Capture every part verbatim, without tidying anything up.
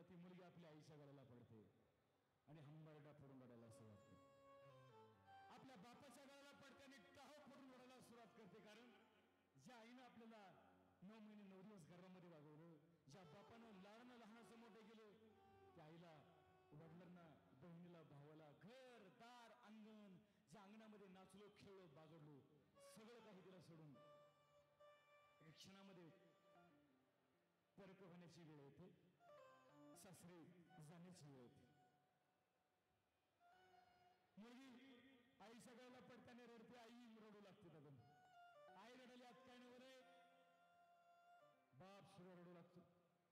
ती मुलगी आपल्या आईच्या गळ्याला पडते आणि हंबरडा फोडून रडायला सुरुवात करते. आपल्या बापाच्या गळ्याला पडते आणि टाहो फोडून रडायला सुरुवात करते. कारण ज्या आईनं आपल्याला नऊ महिने नऊ दिवस घरामध्ये वागवलं, ज्या बापानं लाडानं लहानाचं मोठे केलं, त्या आईला, वडिलांना, बहिणीला, भावाला घर दार अंगण, ज्या अंगणामध्ये नाचलो खेळलो बागडलो सगळं काही तिला सोडून एक क्षणामध्ये परक होण्याची वेळ येते, सासरे जाण्याची वेळ येते. मुलगी आईच्या गळ्याला पडताना रडते, आई रडू लागते. दादा आई रडली आत काय नाही रे, बाप सुद्धा रडू लागतो.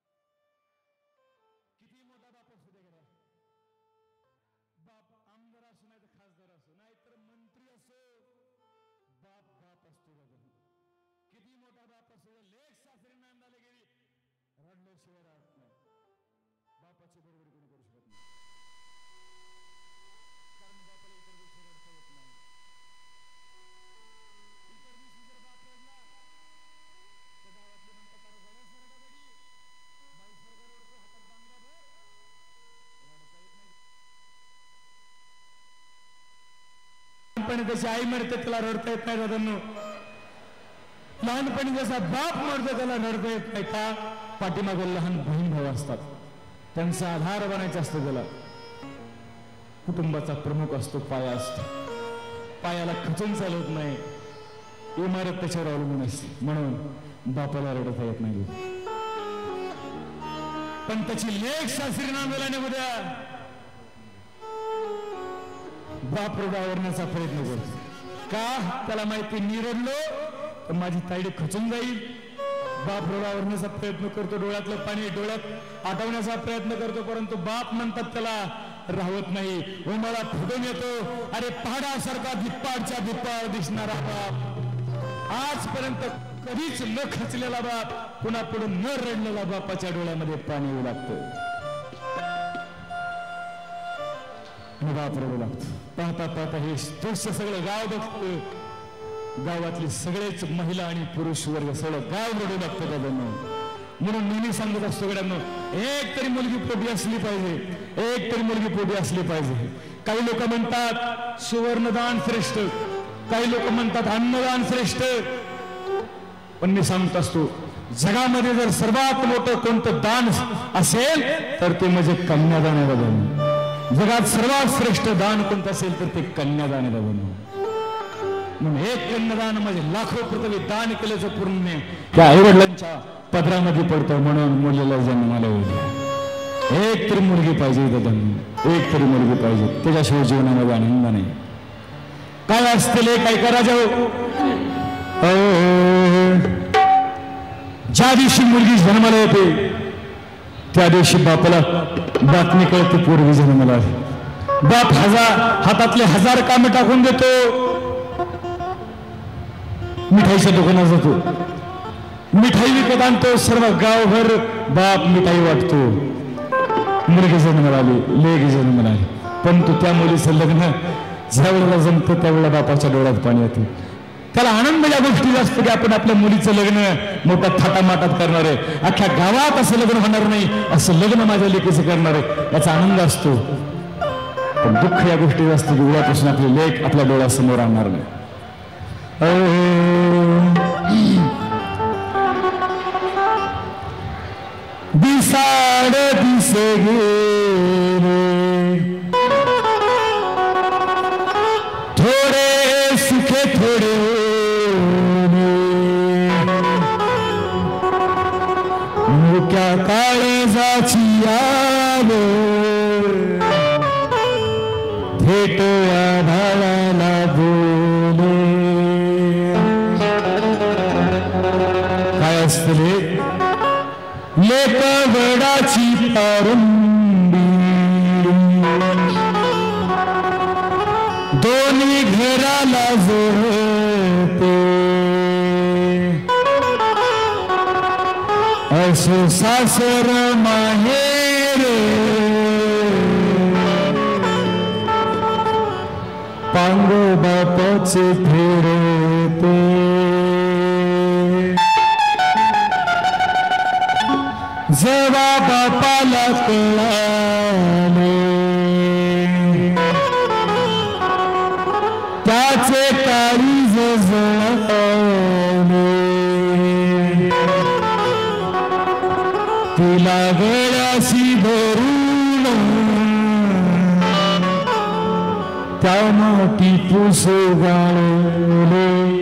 किती मोठा बाप असू दे गड्या, बाप आमदार असो नाही तर खासदार असो नाही तर मंत्री असो, बाप बाप असतो. दादा किती मोठा बाप असो, लेख सासरी नांदाला गेली रडल्याशिवाय राहत नाही. बापाची बरोबरी कोणी करू शकत नाही, कारण बापाला इतर दिवशी रडता येत नाही. इतर दिवशी जर बाप रडला तर गावातले म्हणतात अरे रडायचं रडाबडी, बाई स्वर्ग रडतो हातात बांगड्या भर, रडता येत नाही. लहानपणी त्याची आई मरते त्याला रडता येत नाही. दादांनो लहानपणी जसा बाप मरतो त्याला रडता येत नाही का, पाठीमागे लहान बहीण भाऊ असतात, त्यांचा आधार बनायचा असतो. त्याला कुटुंबाचा प्रमुख असतो, पाया असतो. पायाला खचून चालत नाही, इमारत त्याच्यावर अवलंबून असते, म्हणून बापाला रडता येत नाही. पण त्याची लेक सासरी नांदायला उद्या बाप रडावरण्याचा प्रयत्न करतो. का, त्याला माहिती मी रडलो तर माझी ताईडी खचून जाईल. बाप रडावरण्याचा प्रयत्न करतो, डोळ्यातलं पाणी डोळ्यात आटवण्याचा प्रयत्न करतो, परंतु बाप म्हणतात त्याला राहत नाही. हो मला फुटून येतो, अरे पहाडासारखा धिप्पाडच्या धिप्पाड दिसणारा बाप, आजपर्यंत कधीच न खचलेला बाप, पुन्हा पुढे न रडलेला बापाच्या डोळ्यामध्ये पाणी येऊ लागतं, बाप रडू लागतो. पाहता पाहता हे दृश्य सगळं गाव बघतं, गावातली सगळेच महिला आणि पुरुष वर्ग सगळं गाव रडू लागतं. दादांनो म्हणून नेहमी सांगत असतो गड्यांनो, एक तरी मुलगी पोटी असली पाहिजे, एक तरी मुलगी पोटी असली पाहिजे. काही लोक म्हणतात सुवर्णदान श्रेष्ठ, काही लोक म्हणतात अन्नदान श्रेष्ठ, पण मी सांगत असतो जगामध्ये जर सर्वात मोठं कोणतं दान असेल तर ते म्हणजे कन्यादान आहे. दादांनो जगात सर्वात श्रेष्ठ दान कोणतं असेल तर ते कन्यादान आहे. दादांनो म्हणून एक कन्यादान म्हणजे लाखो पृथ्वी दान केल्याचं पुण्य त्या आईवडिलांच्या पदरामध्ये पडतं. म्हणून मुलीला जन्माला येईल, एक तरी मुलगी पाहिजे. दादा एक तरी मुलगी पाहिजे, त्याच्याशिवाय जीवनामध्ये आनंद नाही. काय असतील काय करा जाऊ, ज्या दिवशी मुलगी जन्माला येते त्या दिवशी बापाला बातमी कळते पोरगी जन्माला आहे. बाप हजार हातातले हजार कामे टाकून देतो, मिठाईच्या दुकानात जातो, मिठाई विकत आणतो, सर्व गावभर बाप मिठाई वाटतो. मुलगी जन्माला आली, लेक जन्माला आली, परंतु त्या मुलीचं लग्न ज्या वेळेला जमतं त्यावेळेला बापाच्या डोळ्यात पाणी येतं. त्याला आनंद या गोष्टी असतो की आपण आपल्या मुलीचं लग्न मोठ्या थाटामाटात करणार आहे, अख्ख्या गावात असं लग्न होणार नाही, असं लग्न माझ्या लेकीचं करणार आहे, याचा आनंद असतो. पण दुःख या गोष्टी असतं की उद्यापासून आपली लेक आपल्या डोळ्यासमोर आणणार नाही. दिसाड दिस गेले थोडे सुखे थोडे मुक्या काळजाची याद थेट या भावाला बोले. काय असते लेक वडाची पारुंडी दोन्ही घराला जोडते, असो सासर माहेर पांगो बापाचे फेरते. जेव्हा बापाला कळाले त्याचे काळीज जळाले तिला गळ्याशी धरून त्या माती पुस गाळले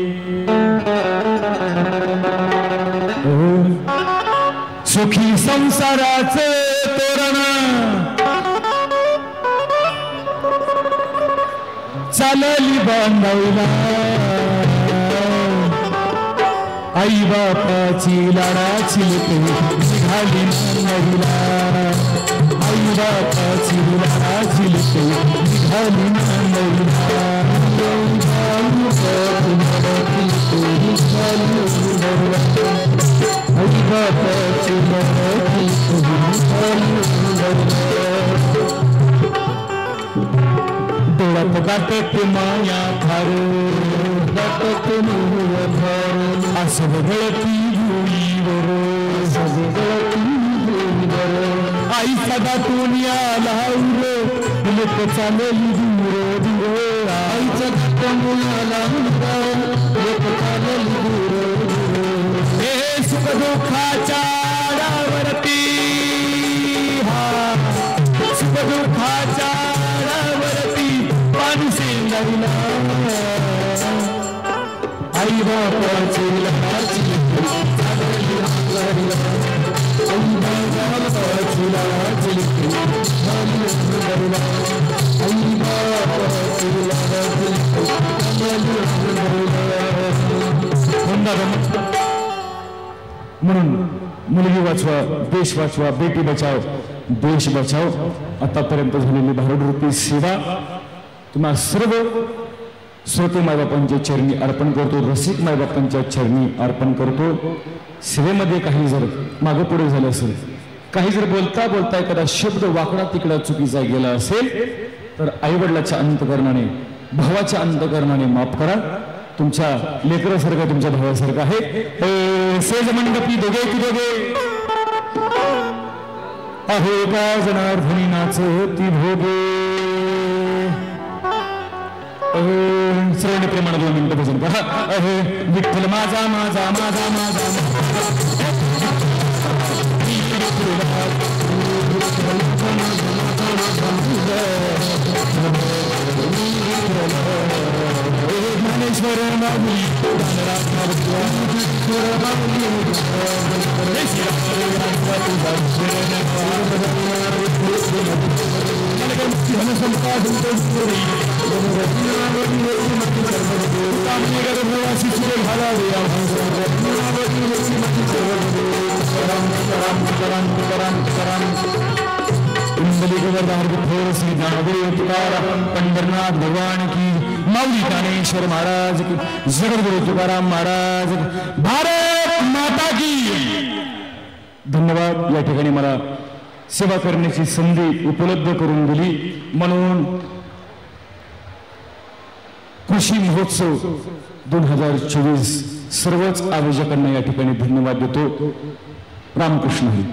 सुखी संसाराचे तोरण चालली बांधायला आई बापाची लाडाची निघाली नवीला आई बापाची लाडाची निघाली नवीला आई बापाची डोळ्यात गाठत माया फार गाठत मोह फार असं गळती भुईवर आई सदा टोनिया लावूर लोक चालली दूर दूर आईच्या टोनिया लावूर लोक चालली दूर हे सुख दुःखाच्या आडावरती हा सुख दुःखाच्या आडावरती पाणी शेंगायला आई बापाची लाची चालली अंगारीला आई बापाची लाची चालली अंगारीला आई बापाची लाची चालली अंगारीला म्हणून मुलगी वाचवा देश वाचवा बेटी बचाव देश बचाव आतापर्यंत झालेली भारूडरूपी सेवा तुम्हा सर्व श्रोते मायबापांच्या चरणी अर्पण करतो रसिक मायबापांच्या चरणी अर्पण करतो सेवेमध्ये काही जर मागे पुढे झालं असेल काही जर बोलता बोलता एखादा शब्द वाकडा तिकडा चुकीचा गेला असेल तर आईवडिलाच्या अंतकरणाने भावाच्या अंतकरणाने माफ करा तुमच्या लेकरासारखं तुमच्या भावासारखं आहे सेज मंडपी दोघे की दोघे आहे का जनार्दनी नाचती भोगे सर्वांनी प्रेमाने दोन मिनिटं भजन करा अहे विठ्ठल माझा माझा माझा माझा ज्ञानेश्वर माऊली पंढरनाथ भगवान की माऊली ज्ञानेश्वर महाराज की जगद्गुरु तुकाराम महाराज भारत माता की धन्यवाद या ठिकाणी मला सेवा करण्याची संधी उपलब्ध करून दिली म्हणून कृषी महोत्सव दोन हजार चोवीस सर्वच आयोजकांना या ठिकाणी धन्यवाद देतो रामकृष्ण हरी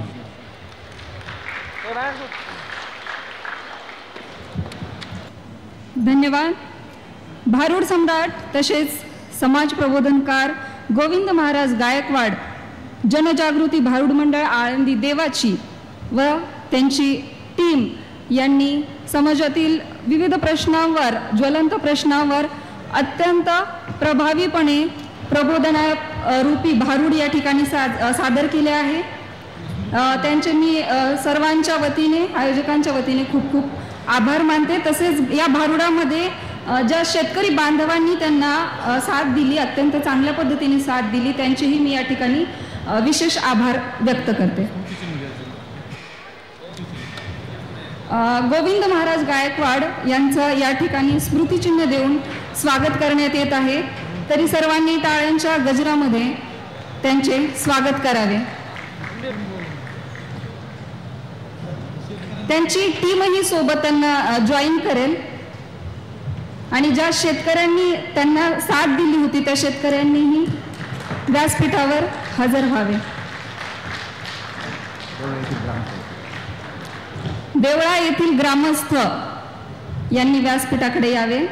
धन्यवाद भारूड सम्राट तसेच समाज प्रबोधनकार गोविंद महाराज गायकवाड जनजागृती भारूड मंडळ आळंदी देवाची व त्यांची टीम यांनी समाजातील विविध प्रश्नांवर ज्वलंत प्रश्नांवर अत्यंत प्रभावीपणे प्रबोधना रूपी भारूड या ठिकाणी सादर केले आहे त्यांचे मी सर्वांच्या वतीने आयोजकांच्या वतीने खूप खूप आभार मानते तसेच या भारूडामध्ये ज्या शेतकरी बांधवांनी त्यांना साथ दिली अत्यंत चांगल्या पद्धतीने साथ दिली त्यांचेही मी या ठिकाणी विशेष आभार व्यक्त करते गोविंद महाराज गायकवाड यांचं या ठिकाणी स्मृतिचिन्ह देऊन स्वागत करण्यात येत आहे तरी सर्वांनी टाळ्यांच्या गजरामध्ये त्यांचे स्वागत करावे त्यांची टीमही सोबत त्यांना जॉईन करेल आणि ज्या शेतकऱ्यांनी त्यांना साथ दिली होती त्या शेतकऱ्यांनीही व्यासपीठावर हजर व्हावे देवळा येथील ग्रामस्थ यांनी व्यासपीठाकडे यावे.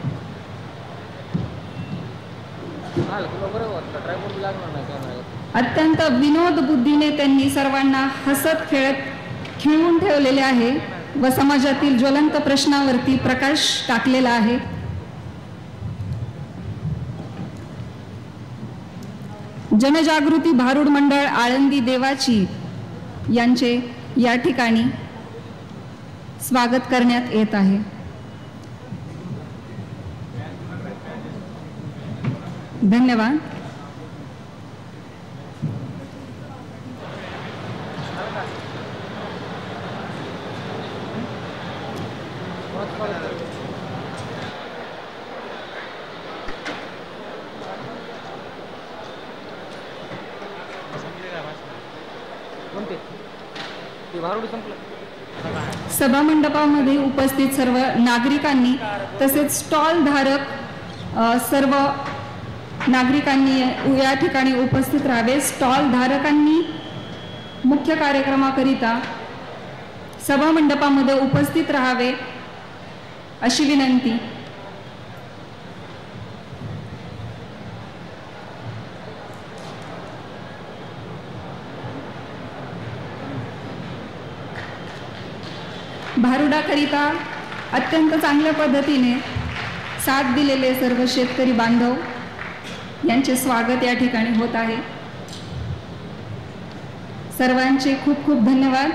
अत्यंत विनोद बुद्धीने त्यांनी सर्वांना हसत खेळत खिळवून ठेवलेले आहे व समाजातील ज्वलंत प्रश्नावरती प्रकाश टाकलेला आहे. जनजागृती भारूड मंडळ आळंदी देवाची यांचे या ठिकाणी स्वागत करण्यात येत आहे. धन्यवाद. सभामंडपामध्ये उपस्थित सर्व नागरिकांनी तसेच स्टॉल धारक सर्व नागरिकांनी या ठिकाणी उपस्थित राहावे. स्टॉल धारकांनी मुख्य कार्यक्रमाकरिता सभामंडपामध्ये उपस्थित राहावे अशी विनंती. भारुडाकरिता अत्यंत चांगल्या पद्धतीने साथ दिलेले सर्व शेतकरी बांधव यांचे स्वागत या ठिकाणी होत आहे. सर्वांचे खूप खूप धन्यवाद.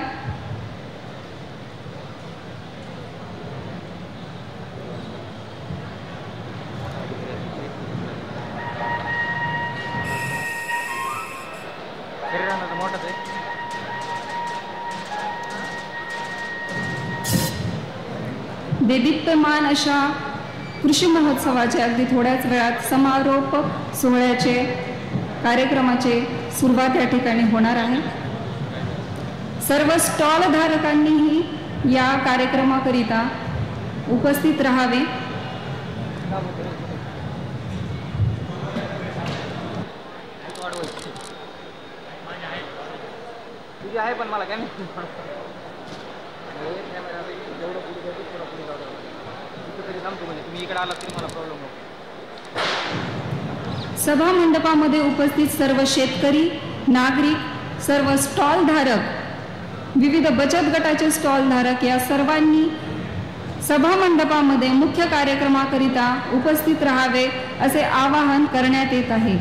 देदीप्यमान अशा कृषी महोत्सवाचे अगदी थोड्याच वेळात समारोप सोहळ्याचे कार्यक्रमाचे सुरुवात या ठिकाणी होणार आहे. सर्व स्टॉल धारकांनीही या कार्यक्रमाकरिता उपस्थित राहावे. आहे पण मला काय सभा मंडपामध्ये उपस्थित सर्व शेतकरी नागरिक सर्व स्टॉल धारक विविध बचत गटाचे स्टॉल धारक या सर्वांनी सभा मंडपामध्ये मुख्य कार्यक्रमाकरिता उपस्थित राहावे असे आवाहन करण्यात येत आहे.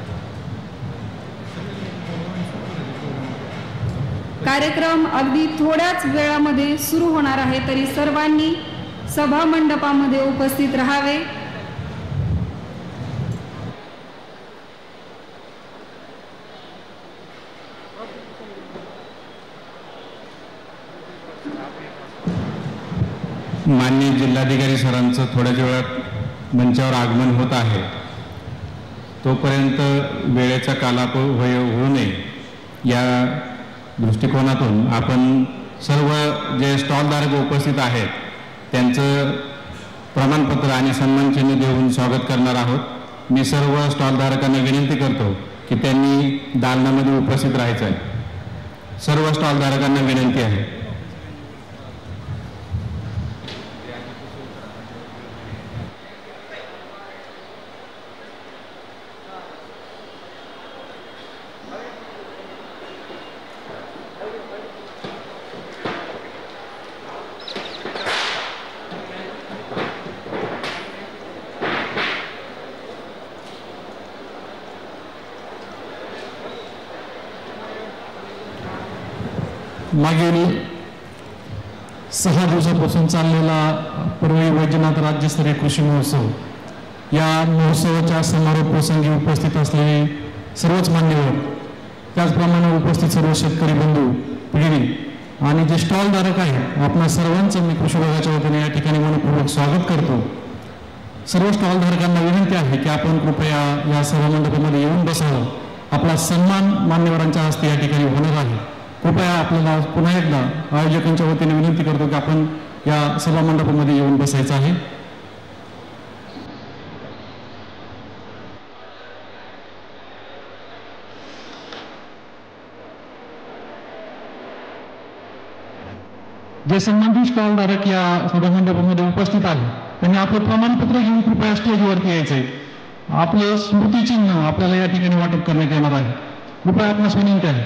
कार्यक्रम अगदी थोड्याच वेळामध्ये सुरू होणार आहे तरी सर्वांनी सभा मंडपामध्ये उपस्थित राहावे. माननीय जिल्हाधिकारी सरांचं थोड्याच वेळात मंचावर आगमन होत आहे. तोपर्यंत वेळेचा कालापव्यय होऊ नये या दृष्टिकोनातून आपण सर्व जे स्टॉलधारक उपस्थित आहेत त्यांचं प्रमाणपत्र आणि सन्मानचिन्ह देऊन स्वागत करणार आहोत. मी सर्व स्टॉलधारकांना विनंती करतो की त्यांनी दालनामध्ये उपस्थित राहायचं आहे. सर्व स्टॉलधारकांना विनंती आहे. मागील सहा दिवसापासून चाललेला परळी वैजनाथ राज्यस्तरीय कृषी महोत्सव या महोत्सवाच्या समारोप प्रसंगी उपस्थित असलेले सर्वच मान्यवर त्याचप्रमाणे उपस्थित सर्व शेतकरी बंधू पिढी आणि जे स्टॉलधारक आहेत आपणा सर्वांचं मी कृषी विभागाच्या वतीने या ठिकाणी मनपूर्वक स्वागत करतो. सर्व स्टॉलधारकांना विनंती आहे की आपण कृपया या सभामंडपामध्ये येऊन बसावं. आपला सन्मान मान्यवरांच्या हस्ते या ठिकाणी होणार आहे. कृपया आपल्याला पुन्हा एकदा आयोजकांच्या वतीने विनंती करतो की आपण या सभामंडपामध्ये येऊन बसायचं आहे. जे संबंधित स्टॉलधारक या सभामंडपामध्ये उपस्थित आहे त्यांनी आपलं प्रमाणपत्र घेऊन कृपया स्टेजवरती यायचंय. आपलं स्मृतिचिन्ह आपल्याला या ठिकाणी वाटप करण्यात येणार आहे. कृपया आपणास विनंती आहे.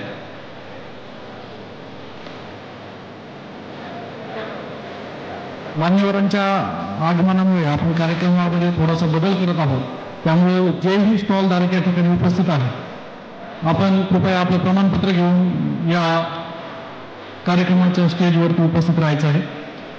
मान्यवरांच्या आगमनामुळे आपण कार्यक्रमामध्ये थोडासा बदल करत आहोत. त्यामुळे जेही स्टॉलधारक या ठिकाणी उपस्थित आहेत आपण कृपया आपलं प्रमाणपत्र घेऊन या कार्यक्रमाच्या स्टेजवरती उपस्थित राहायचं आहे.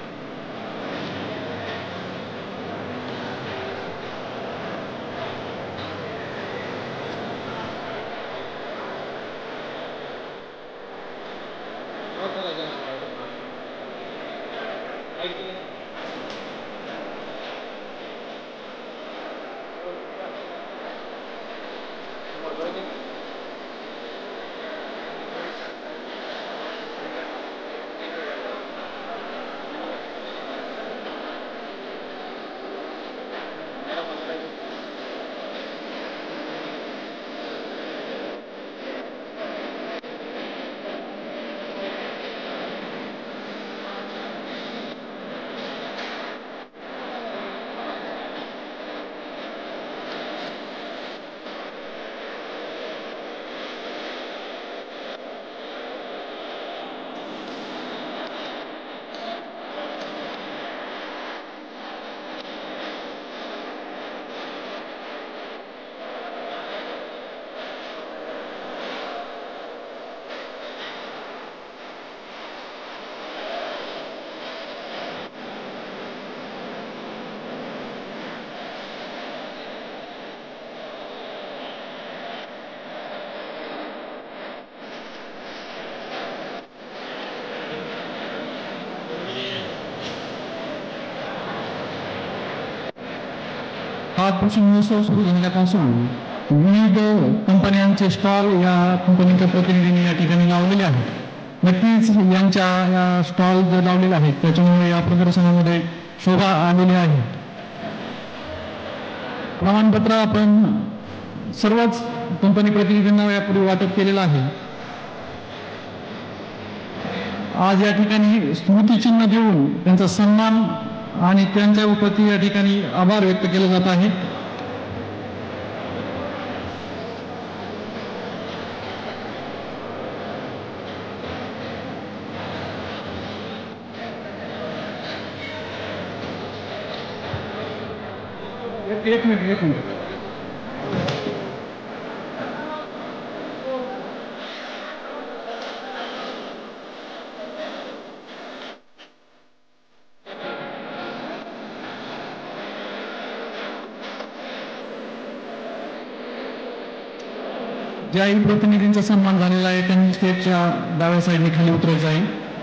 हा कृषी महोत्सव सुरू झाल्यापासून विविध कंपन्यांचे स्टॉल या कंपनीच्या प्रतिनिधींनी या ठिकाणी लावलेले आहेत. नक्कीच यांच्या या स्टॉल जे लावलेले आहेत त्याच्यामुळे या प्रदर्शनामध्ये शोभा आलेली आहे. प्रमाणपत्र आपण सर्वच कंपनी प्रतिनिधींना यापूर्वी वाटप केलेलं आहे. आज या ठिकाणी स्मृतिचिन्ह देऊन त्यांचा सन्मान आणि त्यांच्या प्रती या ठिकाणी आभार व्यक्त केले जात आहे. एक मिनिट एक मिनिट ज्याही प्रतिनिधींचा सन्मान झालेला आहे त्यांनी स्टेजच्या डाव्या साईडने खाली उतरायचं आहे.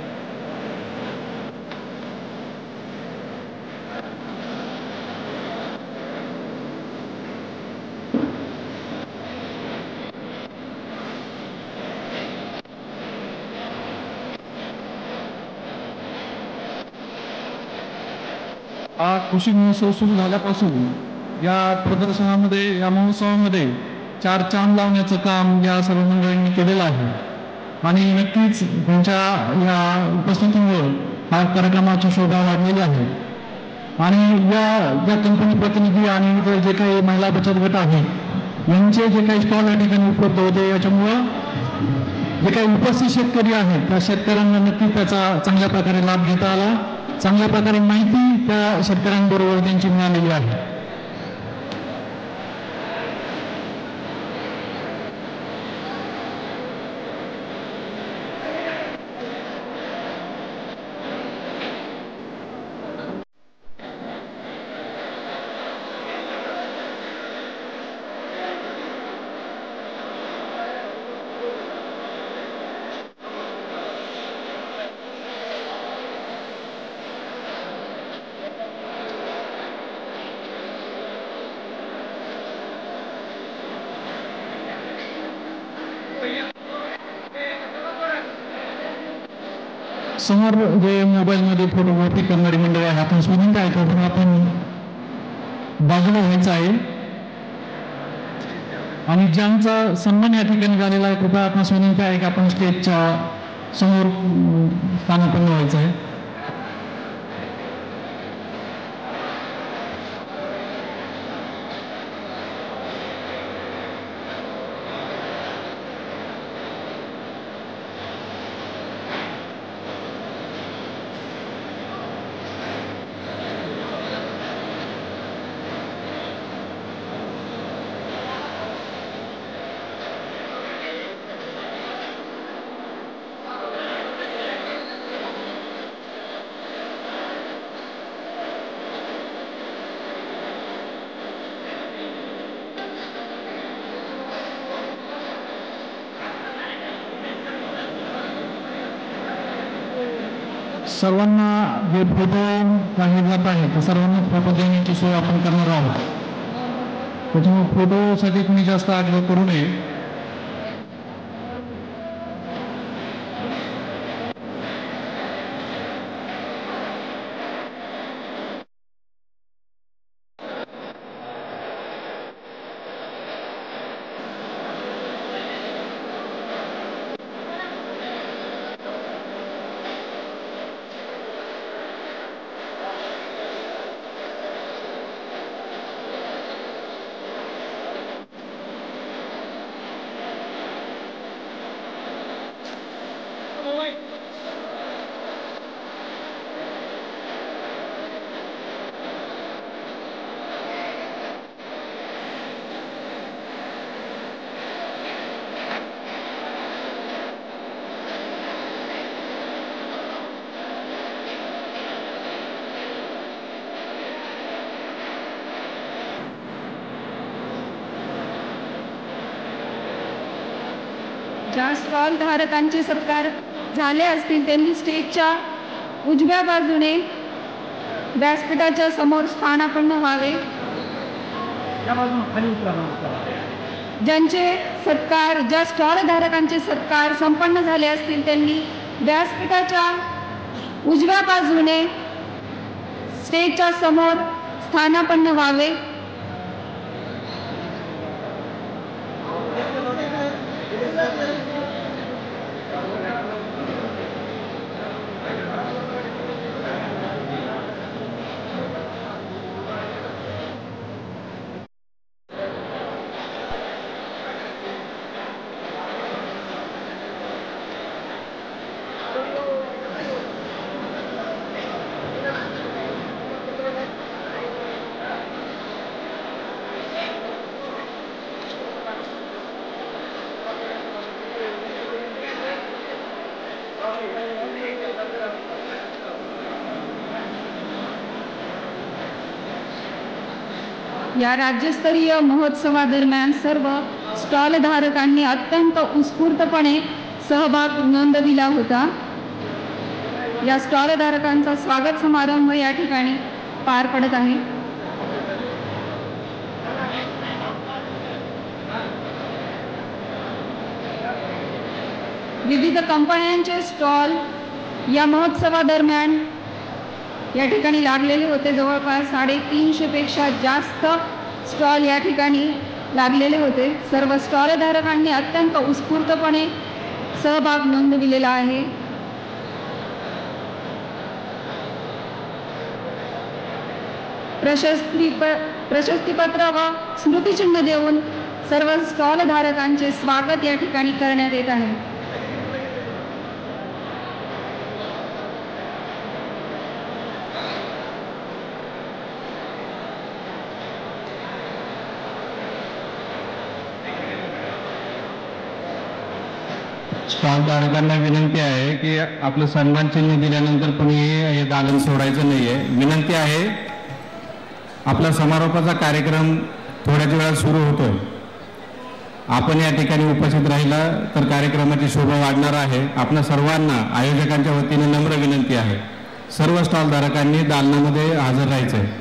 हा कृषी महोत्सव सुरू झाल्यापासून या प्रदर्शनामध्ये या महोत्सवामध्ये चार चांद लावण्याचं काम या सर्व मंडळींनी केलेलं आहे आणि नक्कीच त्यांच्या या उपस्थितीमुळे हा कार्यक्रमाची शोभा वाढलेली आहे. आणि या ज्या कंपनी प्रतिनिधी आणि जे काही महिला बचत गट आहेत यांचे जे काही स्टॉल या ठिकाणी उपलब्ध होते याच्यामुळं जे काही उपस्थित शेतकरी आहेत त्या शेतकऱ्यांना नक्कीच त्याचा चांगल्या प्रकारे लाभ घेता आला. चांगल्या प्रकारे माहिती त्या शेतकऱ्यांबरोबर त्यांची मिळालेली आहे. समोर जे मोबाईलमध्ये फोटोग्राफी करणारी मंडळी आहे आपण विनंती आहे पण आपण बाजूला व्हायचं आहे आणि ज्यांचा सन्मान या ठिकाणी झालेला आहे कृपया आपण विनंती आहे की आपण स्टेजच्या समोर स्थानापन्न व्हायचं आहे. सर्वांना जे फोटो काही जात आहे ते सर्वांना फोटो देण्याची सोय आपण करणार आहोत. त्याच्यामुळे फोटोसाठी कुणी जास्त आग्रह करू नये. ज्या स्टॉल धारकांचे सत्कार झाले असतील त्यांनी स्टेजच्या उजव्या बाजूने व्यासपीठाच्या समोर स्थानापन्न व्हावे. ज्यांचे सत्कार ज्या स्टॉल धारकांचे सत्कार संपन्न झाले असतील त्यांनी व्यासपीठाच्या उजव्या बाजूने स्टेजच्या समोर स्थानापन्न व्हावे. या राज्यस्तरीय महोत्सवादरम्यान सर्व स्टॉल धारकांनी अत्यंत उत्स्फूर्तपणे सहभाग नोंदविला होता. या स्टॉल धारकांचा स्वागत समारंभ या ठिकाणी पार पडत आहे. विविध कंपन्यांचे स्टॉल या महोत्सवादरम्यान या ठिकाणी लागलेले होते. जवळपास साडेतीनशे पेक्षा जास्त स्टॉल या ठिकाणी लागलेले होते. सर्व स्टॉल धारकांनी अत्यंत उत्स्फूर्तपणे सहभाग नोंदविलेला आहे. प्रशस्ती प्रशस्तीपत्र व स्मृतिचिन्ह देऊन सर्व स्टॉल धारकांचे स्वागत या ठिकाणी करण्यात येत आहे. स्टॉल धारकांना विनंती आहे की आपलं सन्मान चिन्ह दिल्यानंतर कोणी हे दालन सोडायचं नाहीये. विनंती आहे, आपला समारोपाचा कार्यक्रम थोड्याच वेळात सुरू होतोय. आपण या ठिकाणी उपस्थित राहिला तर कार्यक्रमाची शोभा वाढणार आहे. आपल्या सर्वांना आयोजकांच्या वतीने नम्र विनंती आहे, सर्व स्टॉल धारकांनी दालनामध्ये हजर राहायचं आहे.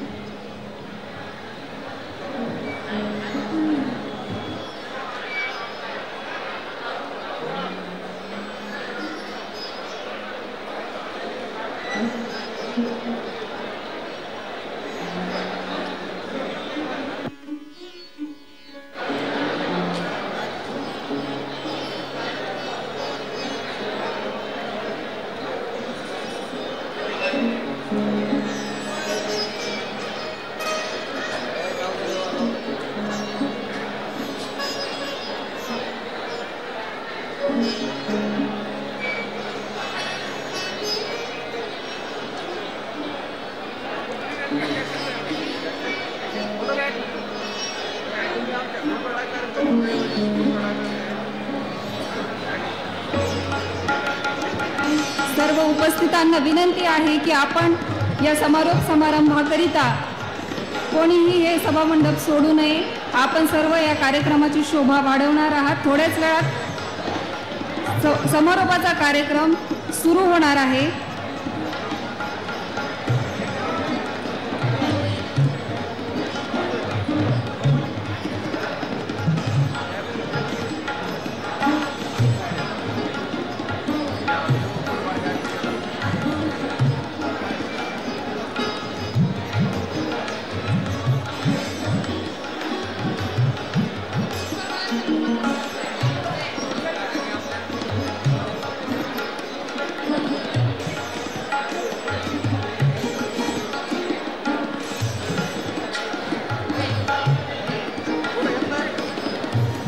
सर्व उपस्थितांना विनंती आहे की आपण या समारोप समारंभाकरिता कोणीही हे सभामंडप सोडू नये. आपण सर्व या कार्यक्रमाची शोभा वाढवणार आहात. थोड्याच वेळात समारोपाचा कार्यक्रम सुरू होणार आहे.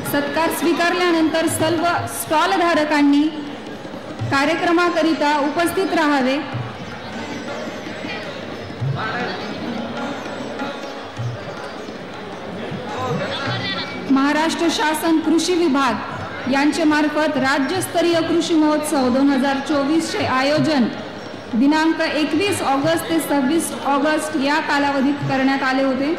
सत्कार स्वीकारल्यानंतर सर्व स्टॉल धारकांनी कार्यक्रमाकरिता उपस्थित राहावे. महाराष्ट्र शासन कृषी विभाग यांचे मार्फत राज्यस्तरीय कृषी महोत्सव दोन हजार चोवीस चे आयोजन दिनांक एकवीस ऑगस्ट ते सव्वीस ऑगस्ट या कालावधीत करण्यात आले होते.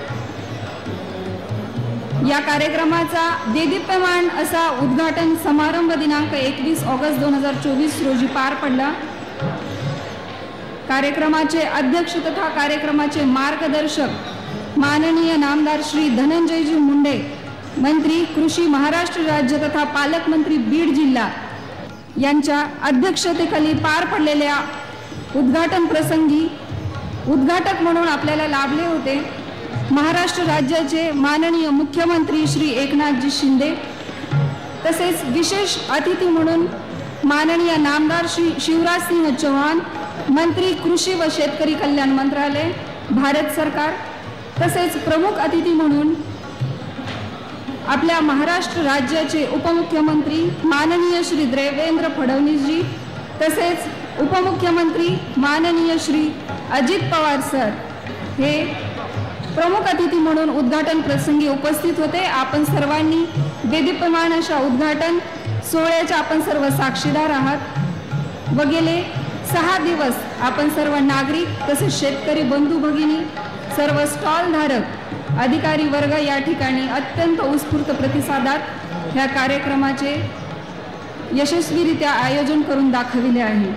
या कार्यक्रमाचा देदीप्यमान असा उद्घाटन समारंभ दिनांक एकवीस ऑगस्ट दोन हजार चोवीस रोजी पार पडला. कार्यक्रमाचे अध्यक्ष तथा कार्यक्रमाचे मार्गदर्शक माननीय नामदार श्री धनंजयजी मुंडे, मंत्री कृषी महाराष्ट्र राज्य तथा पालकमंत्री बीड जिल्हा यांच्या अध्यक्षतेखाली पार पडलेल्या उद्घाटन प्रसंगी उद्घाटक म्हणून आपल्याला लाभले होते महाराष्ट्र राज्याचे माननीय मुख्यमंत्री श्री एकनाथजी शिंदे, तसेच विशेष अतिथी म्हणून माननीय नामदार श्री शिवराज सिंह चौहान, मंत्री कृषी व शेतकरी कल्याण मंत्रालय भारत सरकार, तसेच प्रमुख अतिथी म्हणून आपल्या महाराष्ट्र राज्याचे उपमुख्यमंत्री माननीय श्री देवेंद्र फडणवीसजी, तसेच उपमुख्यमंत्री माननीय श्री अजित पवार सर हे प्रमुख अतिथी म्हणून उद्घाटन प्रसंगी उपस्थित होते. आपण सर्वांनी देदीप्यमान अशा उद्घाटन सोहळ्याच्या आपण सर्व साक्षीदार आहात व गेले सहा दिवस आपण सर्व नागरिक तसेच शेतकरी बंधू भगिनी, सर्व स्टॉल धारक, अधिकारी वर्ग या ठिकाणी अत्यंत उत्स्फूर्त प्रतिसादात ह्या कार्यक्रमाचे यशस्वीरित्या आयोजन करून दाखविले आहे.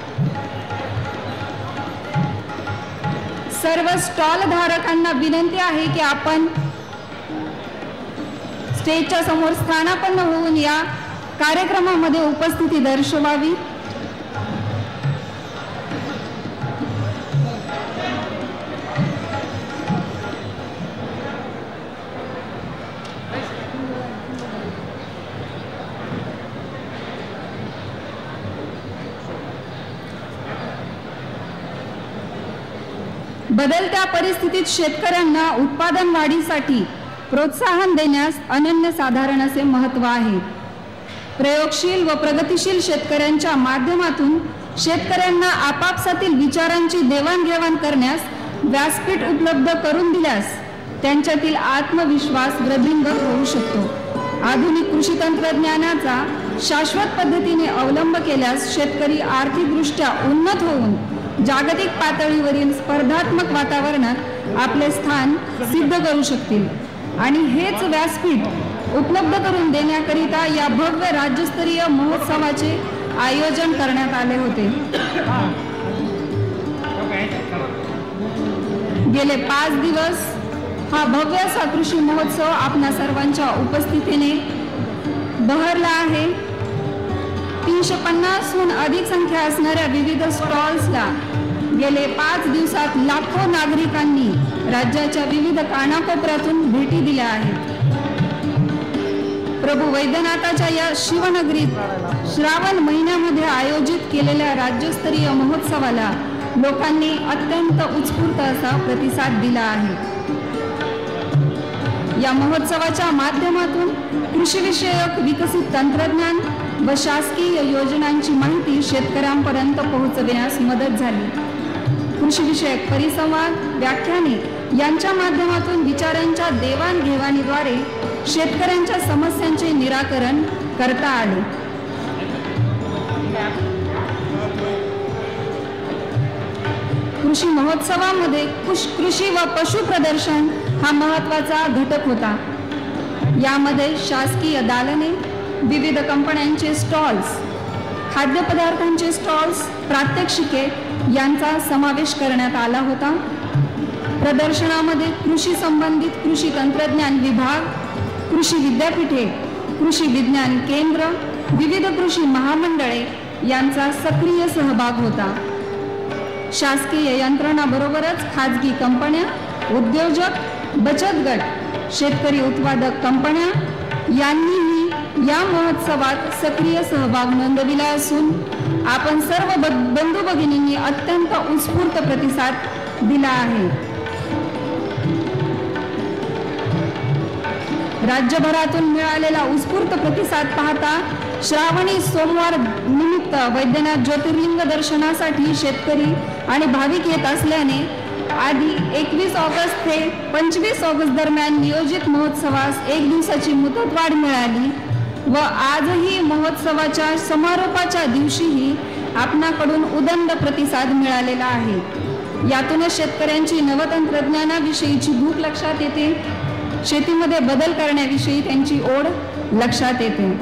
सर्व स्टॉल धारकांना विनंती आहे की आपण स्टेजच्या समोर स्थानापन्न होऊन या कार्यक्रमामध्ये उपस्थिती दर्शवावी. बदलत्या परिस्थितीत शेतकऱ्यांना उत्पादन वाढीसाठी प्रोत्साहन देण्यास अनन्यसाधारण असे महत्त्व आहे. प्रयोगशील व प्रगतिशील शेतकऱ्यांच्या माध्यमातून शेतकऱ्यांना आपापसातील विचारांची देवाणघेवाण करण्यास व्यासपीठ उपलब्ध करून दिल्यास त्यांच्यातील आत्मविश्वास वृद्धिंगत होऊ शकतो. आधुनिक कृषी तंत्रज्ञानाचा शाश्वत पद्धतीने अवलंब केल्यास शेतकरी आर्थिकदृष्ट्या उन्नत होऊन जागतिक पातळीवरील स्पर्धात्मक वातावरणात आपले स्थान सिद्ध करू शकतील आणि हेच व्यासपीठ उपलब्ध करून देण्याकरिता या भव्य राज्यस्तरीय महोत्सवाचे आयोजन करण्यात आले होते. गेले पाच दिवस हा भव्य असा कृषी महोत्सव आपणा सर्वांच्या उपस्थितीने बहरला आहे. तीनशे पन्नासहून अधिक संख्या असणाऱ्या विविध स्टॉल्सला गेले पाच दिवसात लाखो नागरिकांनी राज्याच्या विविध कानाकोपऱ्यातून भेटी दिल्या आहेत. प्रभू वैद्यनाथाच्या या शिवनगरीत श्रावण महिन्यामध्ये आयोजित केलेल्या राज्यस्तरीय महोत्सवाला लोकांनी अत्यंत उत्स्फूर्त असा प्रतिसाद दिला आहे. या महोत्सवाच्या माध्यमातून कृषीविषयक विकसित तंत्रज्ञान व शासकीय योजनांची माहिती शेतकऱ्यांपर्यंत पोहोचविण्यास मदत झाली. कृषीविषयक परिसंवाद, व्याख्याने यांच्या माध्यमातून विचारांच्या देवाणघेवाणीद्वारे शेतकऱ्यांच्या समस्यांचे निराकरण करता आले. कृषी महोत्सवामध्ये कृषी व पशु प्रदर्शन हा महत्त्वाचा घटक होता. यामध्ये शासकीय दालने, विविध कंपन्यांचे स्टॉल्स, खाद्यपदार्थांचे स्टॉल्स, प्रात्यक्षिके यांचा समावेश करण्यात आला होता. प्रदर्शनामध्ये कृषी संबंधित कृषी तंत्रज्ञान विभाग, कृषी विद्यापीठे, कृषी विज्ञान केंद्र, विविध कृषी महामंडळे यांचा सक्रिय सहभाग होता. शासकीय यंत्रणाबरोबरच खाजगी कंपन्या, उद्योजक, बचत गट, शेतकरी उत्पादक कंपन्या यांनीही या महोत्सवात सक्रिय सहभाग नोंदविला असून आपण सर्व बंधू भगिनींनी अत्यंत उत्स्फूर्त प्रतिसाद दिला आहे. राज्यभरातून मिळालेला उत्स्फूर्त प्रतिसाद पाहता श्रावणी सोमवार निमित्त वैद्यनाथ ज्योतिर्लिंग दर्शनासाठी शेतकरी आणि भाविक येत असल्याने आधी एकवीस ऑगस्ट ते पंचवीस ऑगस्ट दरम्यान नियोजित महोत्सवास एक दिवसाची मुदतवाढ मिळाली व आजही महोत्सवाच्या समारोपाच्या दिवशीही आपणाकडून उदंड प्रतिसाद मिळालेला आहे. यातूनच शेतकऱ्यांची नवतंत्रज्ञानाविषयीची भूक लक्षात येते, शेतीमध्ये बदल करण्याविषयी त्यांची ओढ लक्षात येते.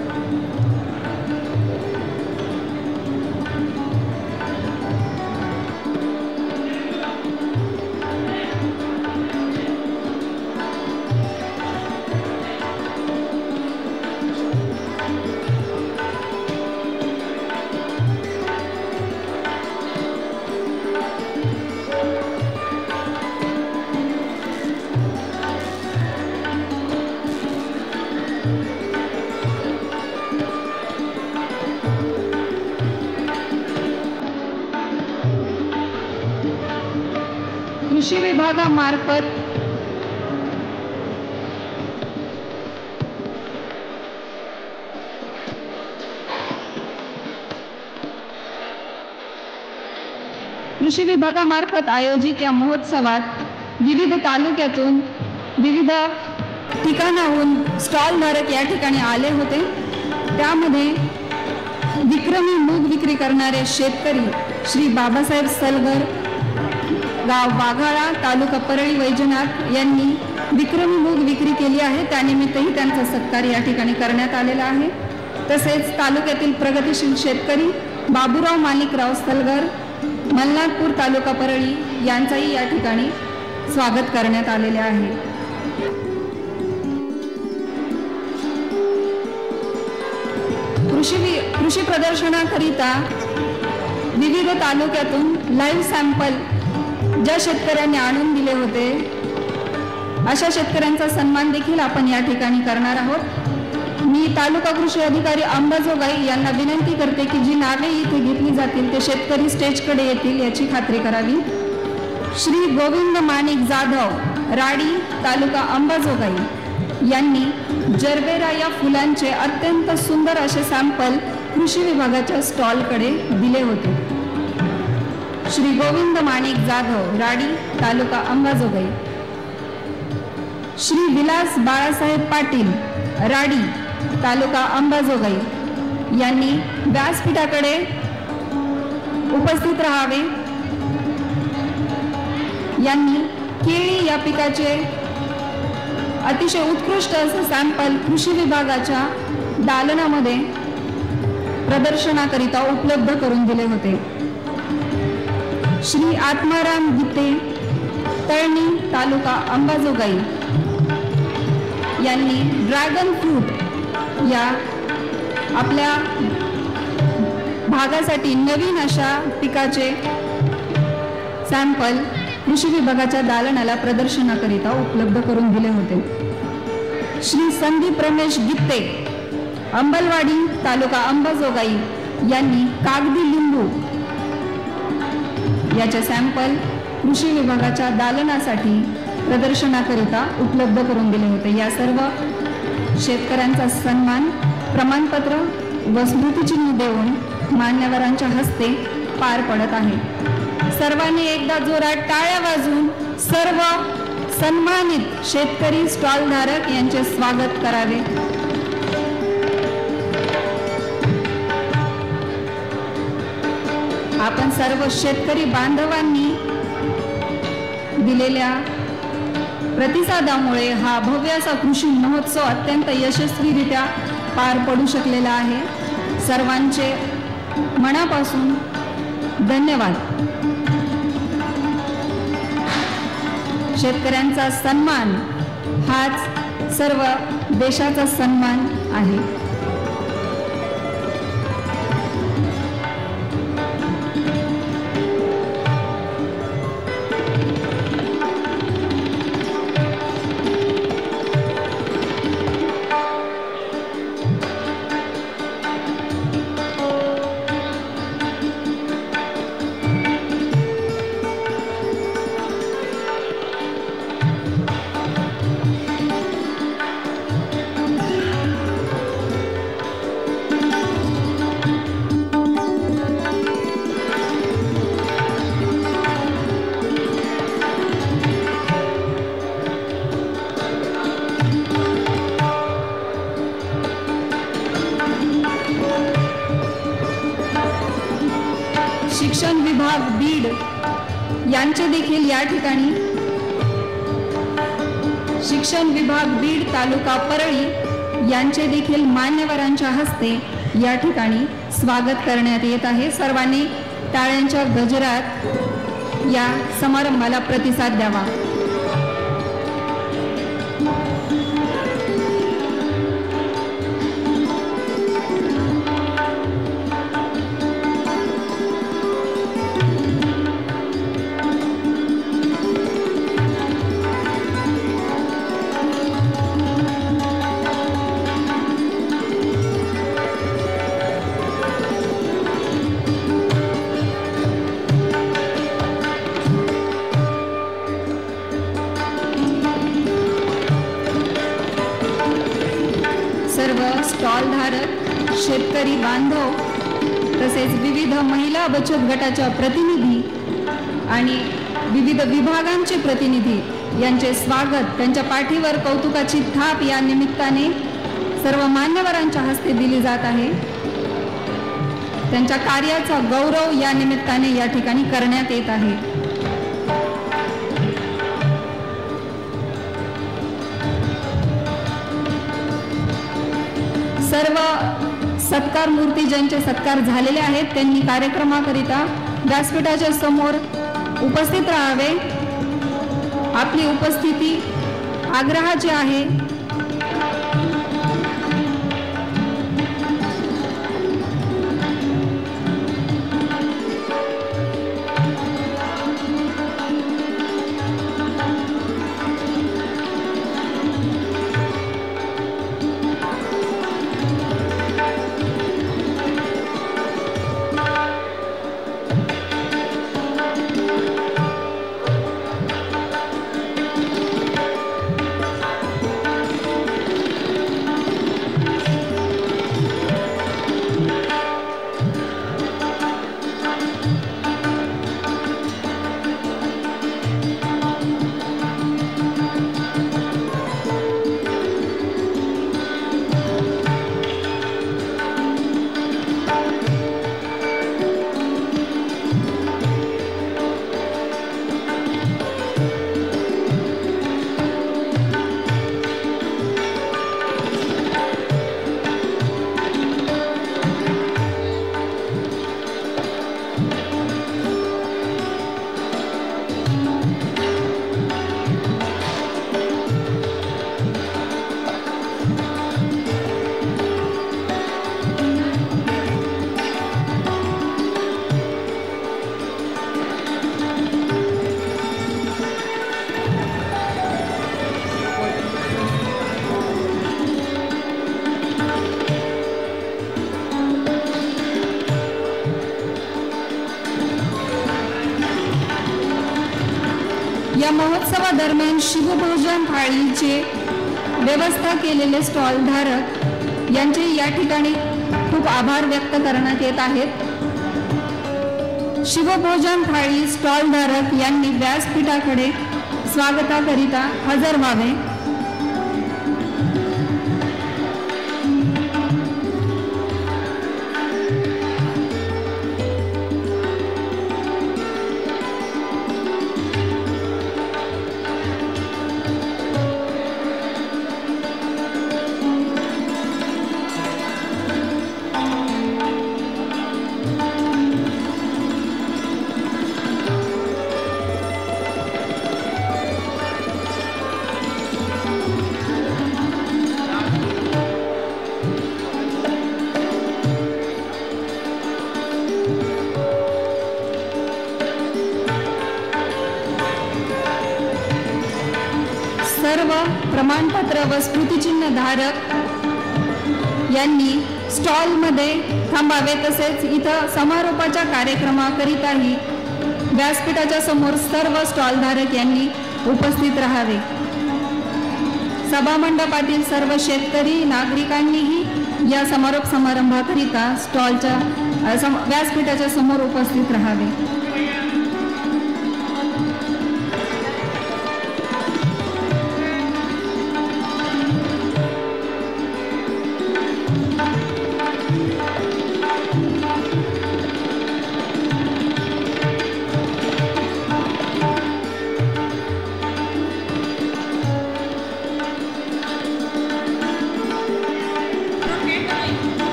कृषी विभागामार्फत कृषी विभागामार्फत आयोजित या महोत्सवात विविध तालुक्यातून विविध ठिकाणाहून स्टॉलधारक या ठिकाणी आले होते. त्यामध्ये विक्रमी मूग विक्री करणारे शेतकरी श्री बाबासाहेब सलगर, गाव वाघाळा, तालुका परळी वैजनाथ यांनी विक्रमी मूग विक्री केली आहे. त्यानिमित्तही त्यांचा सत्कार या ठिकाणी करण्यात आलेला आहे. तसेच तालुक्यातील प्रगतिशील शेतकरी बाबूराव माणिकराव सलगर, मलनाथपूर, तालुका परळी यांचाही या ठिकाणी स्वागत करण्यात आलेले आहे. कृषी कृषी प्रदर्शनाकरिता विविध तालुक्यातून लाईव्ह सॅम्पल ज्या शेतकऱ्यांनी आणून दिले होते अशा शेतकऱ्यांचा सन्मान देखील आपण या ठिकाणी करणार आहोत. मी तालुका कृषी अधिकारी अंबाजोगाई यांना विनंती करते की जी नावे इथे घेतली जातील ते शेतकरी स्टेजकडे येतील याची खात्री करावी. श्री गोविंद माणिक जाधव, राडी, तालुका अंबाजोगाई यांनी जरबेरा या फुलांचे अत्यंत सुंदर असे सॅम्पल कृषी विभागाच्या स्टॉलकडे दिले होते. श्री गोविंद माणिक जाधव, राडी, तालुका अंबाजोगाई. श्री विलास बाळासाहेब पाटील, राडी, तालुका अंबाजोगाई यांनी व्यासपीठाकडे उपस्थित राहावे. यांनी केळी या पिकाचे अतिशय उत्कृष्ट असे सॅम्पल कृषी विभागाच्या दालनामध्ये प्रदर्शनाकरिता उपलब्ध करून दिले होते. श्री आत्माराम गीते, तळणी, तालुका अंबाजोगाई यांनी ड्रॅगन फ्रूट या आपल्या भागासाठी नवीन अशा पिकाचे सॅम्पल कृषी विभागाच्या दालनाला प्रदर्शनाकरिता उपलब्ध करून दिले होते. श्री संदीप रमेश गित्ते, अंबलवाडी, तालुका अंबाजोगाई यांनी कागदी लिंबू याचे सॅम्पल कृषी विभागाच्या दालनासाठी प्रदर्शनाकरिता उपलब्ध करून दिले होते. या सर्व शेतकऱ्यांचा सन्मान प्रमाणपत्र व स्मृतिचिन्ह देऊन मान्यवरांच्या हस्ते पार पडत आहे. सर्वांनी एकदा जोरात टाळ्या वाजवून सर्व सन्मानित शेतकरी स्टॉलधारक यांचे स्वागत करावे. आपण सर्व शेतकरी बांधवांनी दिलेल्या प्रतिसादामुळे हा भव्य असा कृषी महोत्सव अत्यंत यशस्वीरित्या पार पडू शकलेला आहे. सर्वांचे मनापासून धन्यवाद. शेतकऱ्यांचा सन्मान हाच सर्व देशाचा सन्मान आहे. विभाग बीड यांचे देखील या ठिकाणी, शिक्षण विभाग बीड तालुका परळी यांचे देखील मान्यवरांच्या हस्ते या ठिकाणी स्वागत करण्यात येत आहे. सर्वांनी टाळ्यांच्या गजरात या समारंभाला प्रतिसाद द्यावा. स्टॉलधारक, शेतकरी बांधव तसेच विविध महिला बचत गटाच्या प्रतिनिधी आणि विविध विभागांचे प्रतिनिधी यांचे स्वागत, त्यांच्या पाठीवर कौतुकाची थाप या निमित्ताने सर्व मान्यवरांच्या हस्ते दिली जात आहे. त्यांच्या कार्याचा गौरव या निमित्ताने या ठिकाणी करण्यात येत आहे. सर्व सत्कार मूर्ती ज्यांचे सत्कार झालेले आहेत त्यांनी कार्यक्रमाकरिता व्यासपीठाच्या समोर उपस्थित राहावे. आपली उपस्थिती आग्रहाची आहे. या महोत्सवादरम्यान शिवभोजन थाळीचे व्यवस्था केलेले स्टॉल धारक यांचे या ठिकाणी खूप आभार व्यक्त करण्यात येत आहेत. शिवभोजन थाळी स्टॉल धारक यांनी व्यासपीठाकडे स्वागताकरिता हजर व्हावे. सर्व प्रमाणपत्र व स्मृतिचिन्ह धारक यांनी स्टॉलमध्ये थांबावे. तसेच इथं समारोपाच्या कार्यक्रमाकरिताही व्यासपीठाच्या समोर सर्व स्टॉल धारक यांनी उपस्थित राहावे. सभामंडपातील सर्व शेतकरी नागरिकांनीही या समारोप समारंभाकरिता स्टॉलच्या व्यासपीठाच्या समोर उपस्थित राहावे.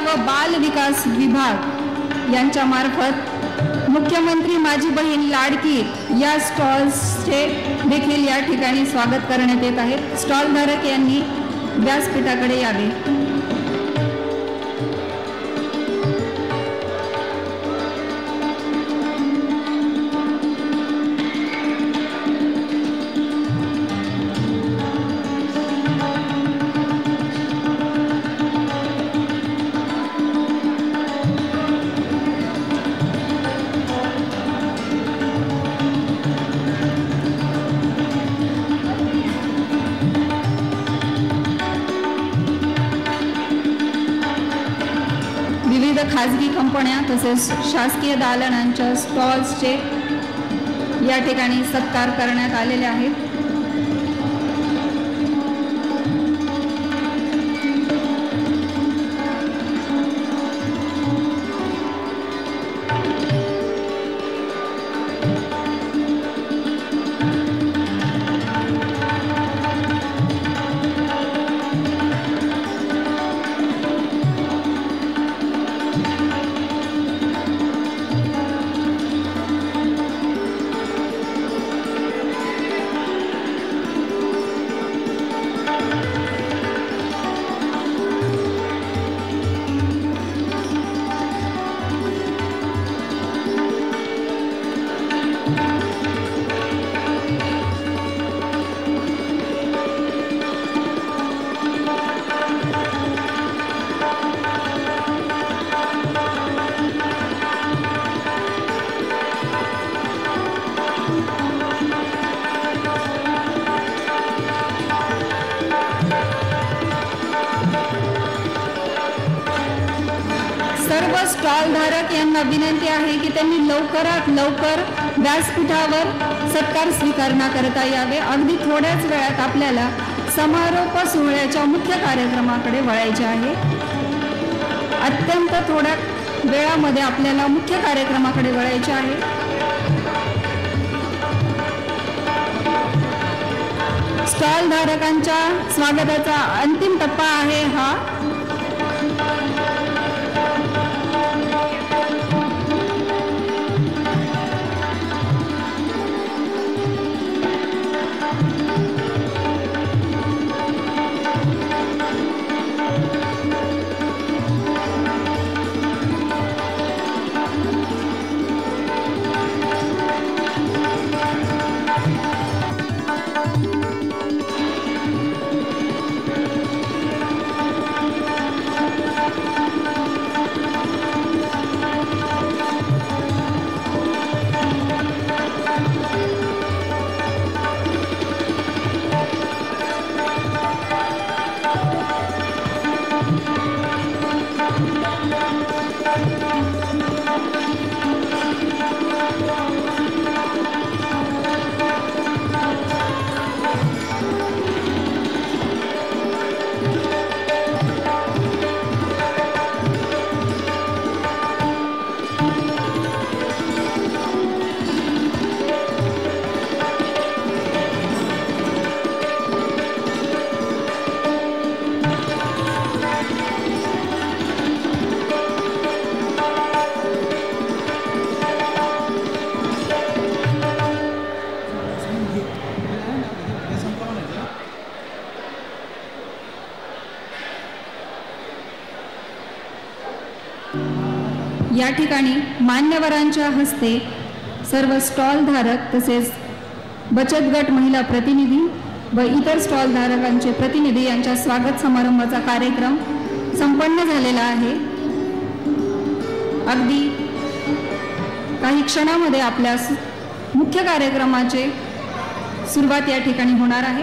व बाल विकास विभाग यांच्या मार्फत मुख्यमंत्री माझी बहीण लाडकी या स्टॉल्सचे देखील या ठिकाणी स्वागत करण्यात येत आहे. स्टॉल धारक यांनी व्यासपीठाकडे यावे. खाजगी कंपन्या तसेच शासकीय दालनांच्या स्टॉल्सचे या ठिकाणी सत्कार करण्यात आलेले आहेत. स्टॉल धारक यांना विनंती आहे की त्यांनी लवकरात लवकर व्यासपीठावर सत्कार स्वीकारण्याकरता यावे. अगदी थोड्याच वेळात आपल्याला समारोप सोहळ्याच्या मुख्य कार्यक्रमाकडे वळायचे आहे. अत्यंत थोड्या वेळामध्ये आपल्याला मुख्य कार्यक्रमाकडे वळायचे आहे. स्टॉल धारकांच्या स्वागताचा अंतिम टप्पा आहे हा. या ठिकाणी मान्यवरांच्या हस्ते सर्व स्टॉल धारक तसेच बचत गट महिला प्रतिनिधी व इतर स्टॉल धारकांचे प्रतिनिधी यांच्या स्वागत समारंभाचा कार्यक्रम संपन्न झालेला आहे. अगदी काही क्षणामध्ये आपल्या मुख्य कार्यक्रमाचे सुरुवात या ठिकाणी होणार आहे.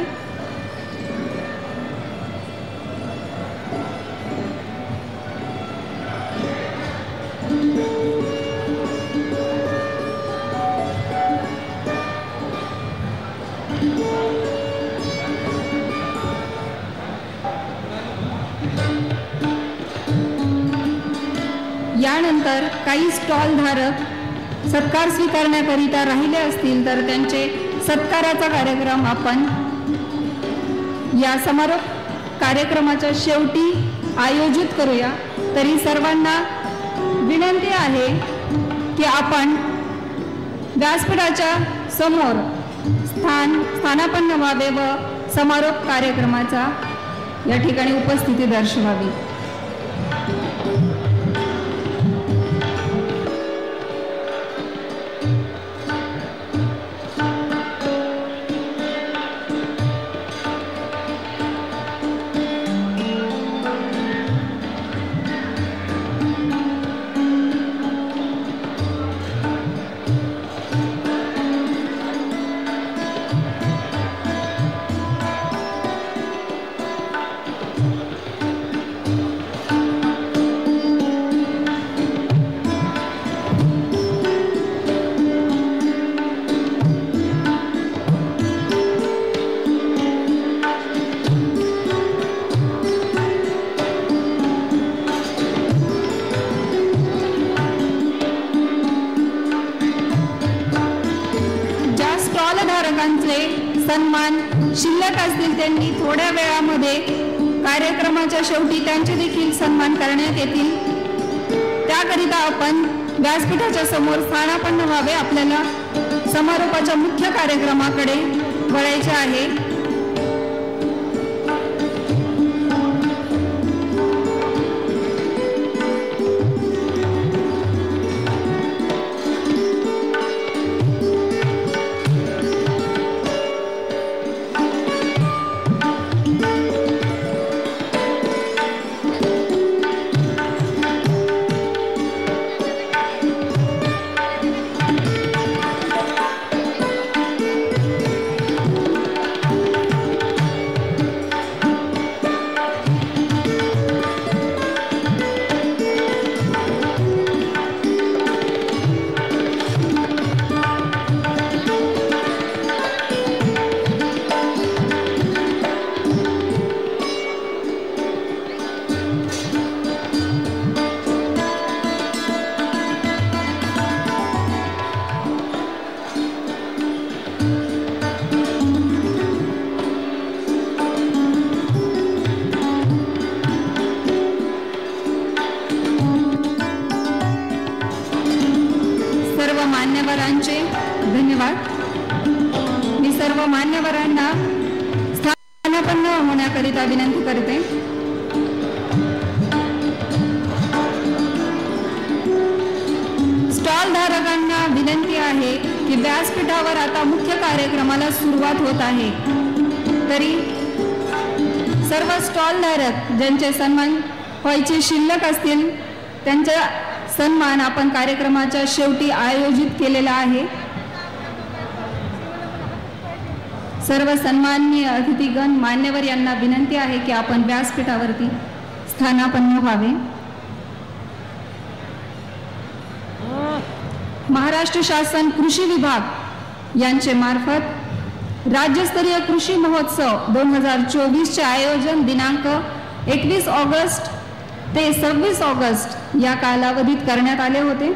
यानंतर काही स्टॉल धारक सत्कार स्वीकारण्याकरिता राहिले असतील तर त्यांचे सत्काराचा कार्यक्रम आपण या समारोप कार्यक्रमाच्या शेवटी आयोजित करूया. तरी सर्वांना विनंती आहे की आपण व्यासपीठाच्या समोर स्थान स्थानापन्न व्हावे व समारोप कार्यक्रमाचा या ठिकाणी उपस्थिती दर्शवावी. सन्मान शिल्लक असतील त्यांनी थोड्या वेळामध्ये कार्यक्रमाच्या शेवटी त्यांचे देखील सन्मान करण्यात येतील. त्याकरिता आपण व्यासपीठाच्या समोर स्थानापन्न व्हावे. आपल्याला समारोपाच्या मुख्य कार्यक्रमाकडे वळायचे आहे. मान्यवरांचे धन्यवाद. मी सर्व मान्यवरांना स्थानापन्न होण्याकरिता विनंती करते. स्टॉल धारकांना विनंती आहे की व्यासपीठावर आता मुख्य कार्यक्रमाला सुरुवात होत आहे. तरी सर्व स्टॉल धारक ज्यांचे सन्मान व्हायचे शिल्लक असतील त्यांच्या सन्मान आपण कार्यक्रमाच्या शेवटी आयोजित केलेला आहे. सर्व सन्माननीय अतिथीगण मान्यवर यांना विनंती आहे की आपण व्यासपीठावरती स्थानापन्न व्हावे. महाराष्ट्र शासन कृषी विभाग यांचे मार्फत राज्यस्तरीय कृषी महोत्सव दोन हजार चोवीस चे आयोजन दिनांक एकवीस ऑगस्ट ते सव्वीस ऑगस्ट या कालावधीत करण्यात आले होते.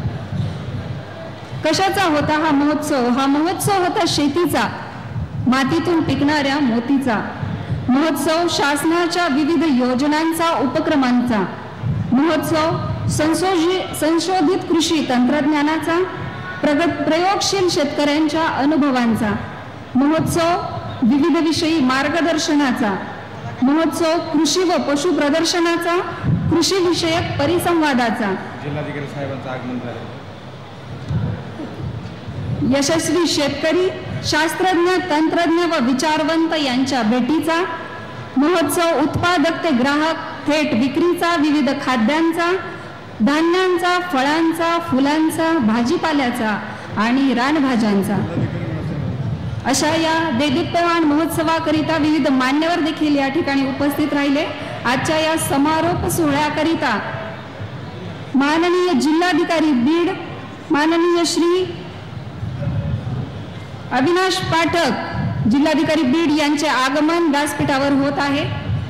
कशाचा होता हा महोत्सव? हा महोत्सव होता शेतीचा, मातीतून पिकणाऱ्या मोतीचा. महोत्सव शासनाच्या विविध योजनांचा, उपक्रमांचा. महोत्सव संशोधित कृषी तंत्रज्ञानाचा, प्रगत प्रयोगशील शेतकऱ्यांच्या अनुभवांचा. महोत्सव विविध विषयी मार्गदर्शनाचा. महोत्सव कृषी व पशु प्रदर्शनाचा, कृषी विषयक परिसंवादाचा. जिल्हाधिकारी साहेबांचं आगमन झालं. यशस्वी शेतकरी, शास्त्रज्ञ, तंत्रज्ञ व विचारवंत यांच्या भेटीचा. महोत्सव उत्पादक ते ग्राहक थेट विक्रीचा, विविध खाद्यांचा, धान्यांचा, फळांचा, फुलांचा, भाजीपाल्याचा आणि रानभाज्यांचा. अशा या देदीप्यमान महोत्सवाकरिता विविध मान्यवर देखील या ठिकाणी उपस्थित राहिले. आजच्या या समारोप सोहळ्याकरिता माननीय जिल्हाधिकारी बीड, माननीय श्री अविनाश पाठक जिल्हाधिकारी बीड यांचे आगमन व्यासपीठावर होत आहे.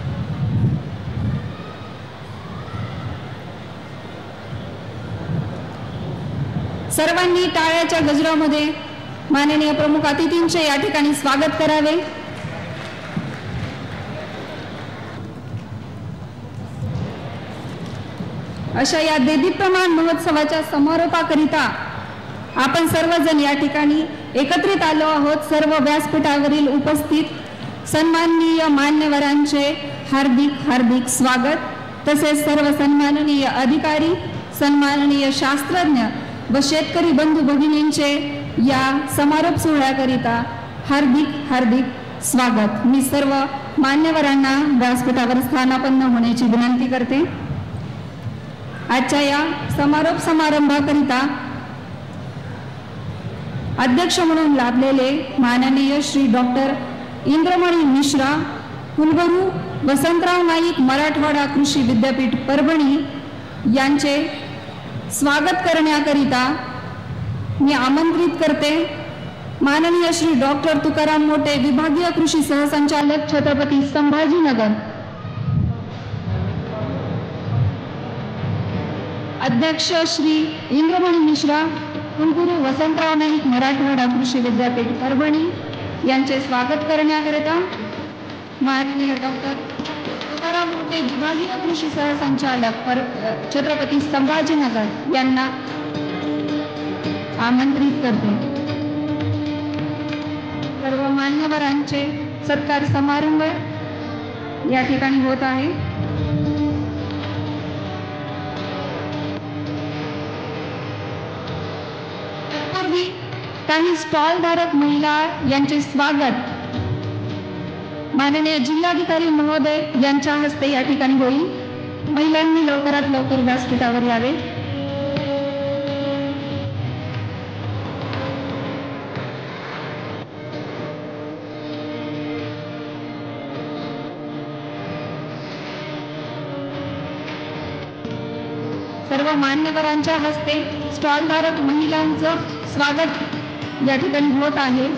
सर्वांनी टाळ्याच्या गजरामध्ये माननीय प्रमुख अतिथींचे या ठिकाणी स्वागत करावे. अशा या देदीप्यमान महोत्सवाच्या समारोपाकरिता आपण सर्वजण या ठिकाणी एकत्रित आलो आहोत. सर्व व्यासपीठावरील उपस्थित सन्माननीय मान्यवरांचे हार्दिक हार्दिक स्वागत. तसेच सर्व सन्माननीय अधिकारी, सन्माननीय शास्त्रज्ञ व शेतकरी बंधू भगिनींचे या समारोप सोहळ्याकरिता हार्दिक हार्दिक स्वागत. मी सर्व मान्यवरांना व्यासपीठावर स्थानापन्न होण्याची विनंती करते. आजच्या या समारोप समारंभाकरिता अध्यक्ष म्हणून लाभलेले माननीय श्री डॉक्टर इंद्रमणी मिश्रा, कुलगुरू वसंतराव नाईक मराठवाडा कृषी विद्यापीठ परभणी यांचे स्वागत करण्याकरिता मी आमंत्रित करते माननीय श्री डॉक्टर तुकाराम मोटे, विभागीय कृषी सहसंचालक, छत्रपती संभाजीनगर. अध्यक्ष श्री इंद्रमणी मिश्रा, कुलगुरू वसंतराव नाईक मराठवाडा कृषी विद्यापीठ परभणी यांचे स्वागत करण्याकरिता माननीय डॉक्टर तुकाराम मोटे, विभागीय कृषी सहसंचालक पर छत्रपती संभाजीनगर यांना आमंत्रित करते. सर्व मान्यवरांचे सत्कार समारंभ या ठिकाणी होत आहे. तत्पूर्वी काही स्टॉल धारक महिला यांचे स्वागत माननीय जिल्हाधिकारी महोदय यांच्या हस्ते या ठिकाणी होईल. महिलांनी लवकरात लवकर व्यासपीठावर यावे. सर्व मान्यवरांच्या हस्ते स्टॉलधारक महिलांचं स्वागत या ठिकाणी होत आहे.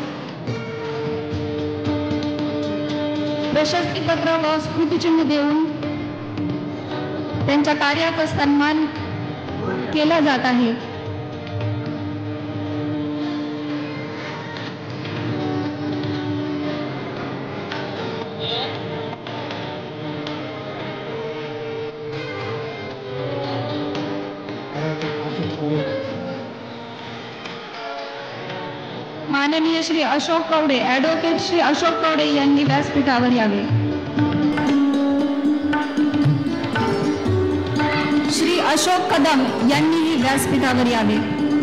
प्रशस्तीपत्र व स्मृतिचिन्ह देऊन त्यांच्या कार्याचा सन्मान केला जात आहे. माननीय श्री अशोक कवडे, ॲडव्होकेट श्री अशोक कवडे यांनी व्यासपीठावर यावे. श्री अशोक कदम यांनीही व्यासपीठावर यावे.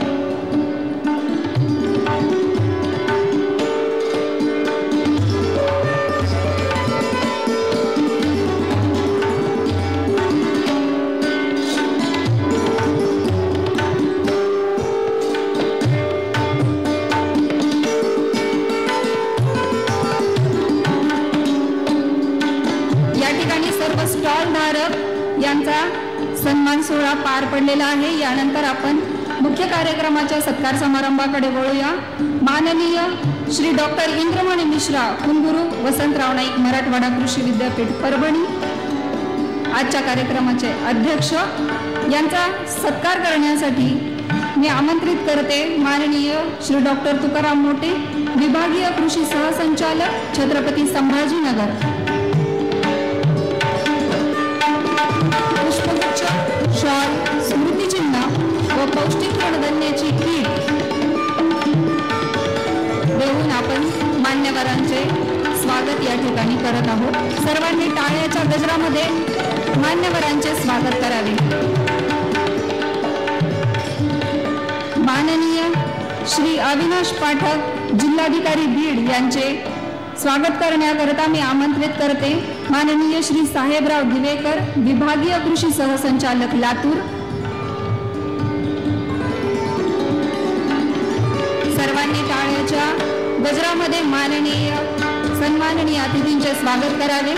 स्टॉल धारक यांचा सन्मान सोहळा पार पडलेला आहे. यानंतर आपण मुख्य कार्यक्रमाच्या सत्कार समारंभाकडे वळूया. माननीय श्री डॉक्टर इंद्रमणी मिश्रा, कुलगुरू वसंतराव नाईक मराठवाडा कृषी विद्यापीठ परभणी आजच्या कार्यक्रमाचे अध्यक्ष यांचा सत्कार करण्यासाठी मी आमंत्रित करते माननीय श्री डॉक्टर तुकाराम मोटे, विभागीय कृषी सहसंचालक, छत्रपती संभाजीनगर. शॉल, स्मृतिचिन्ह व पौष्टिक कडधान्याची किट देऊन आपण मान्यवरांचे स्वागत या ठिकाणी करत आहोत. सर्वांनी टाळ्याच्या गजरामध्ये मान्यवरांचे स्वागत करावे. माननीय श्री अविनाश पाठक, जिल्हाधिकारी बीड यांचे स्वागत करण्याकरिता मी आमंत्रित करते माननीय श्री साहेबराव दिवेकर, विभागीय कृषी सहसंचालक, लातूर. सर्वांनी टाळ्याच्या गजरामध्ये माननीय सन्माननीय अतिथींचे स्वागत करावे.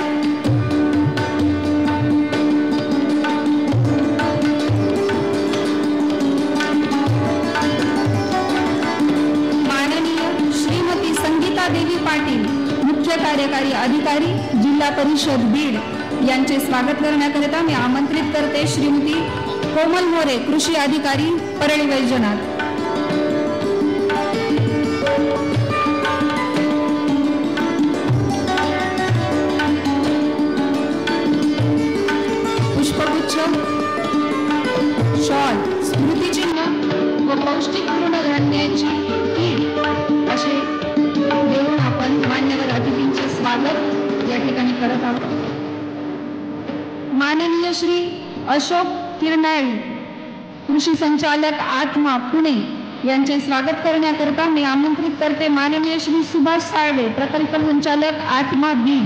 माननीय श्रीमती संगीता देवी पाटील, मुख्य कार्यकारी अधिकारी, जिल्हा परिषद बीड यांचे स्वागत करण्याकरिता मी आमंत्रित करते श्रीमती कोमल मोरे, कृषी अधिकारी, परळी वैजनाथ. पुष्पगुच्छ पौष्टिक तृणधान्यांची कीड असे देऊन आपण मान्यवर अतिथींचे स्वागत या ठिकाणी करत आहोत. माननीय श्री अशोक किरणाळी कृषी संचालक आत्मा पुणे यांचे स्वागत करण्याकरता मी आमंत्रित करते माननीय श्री सुभाष साळवे प्रकल्प संचालक आत्मा बीड.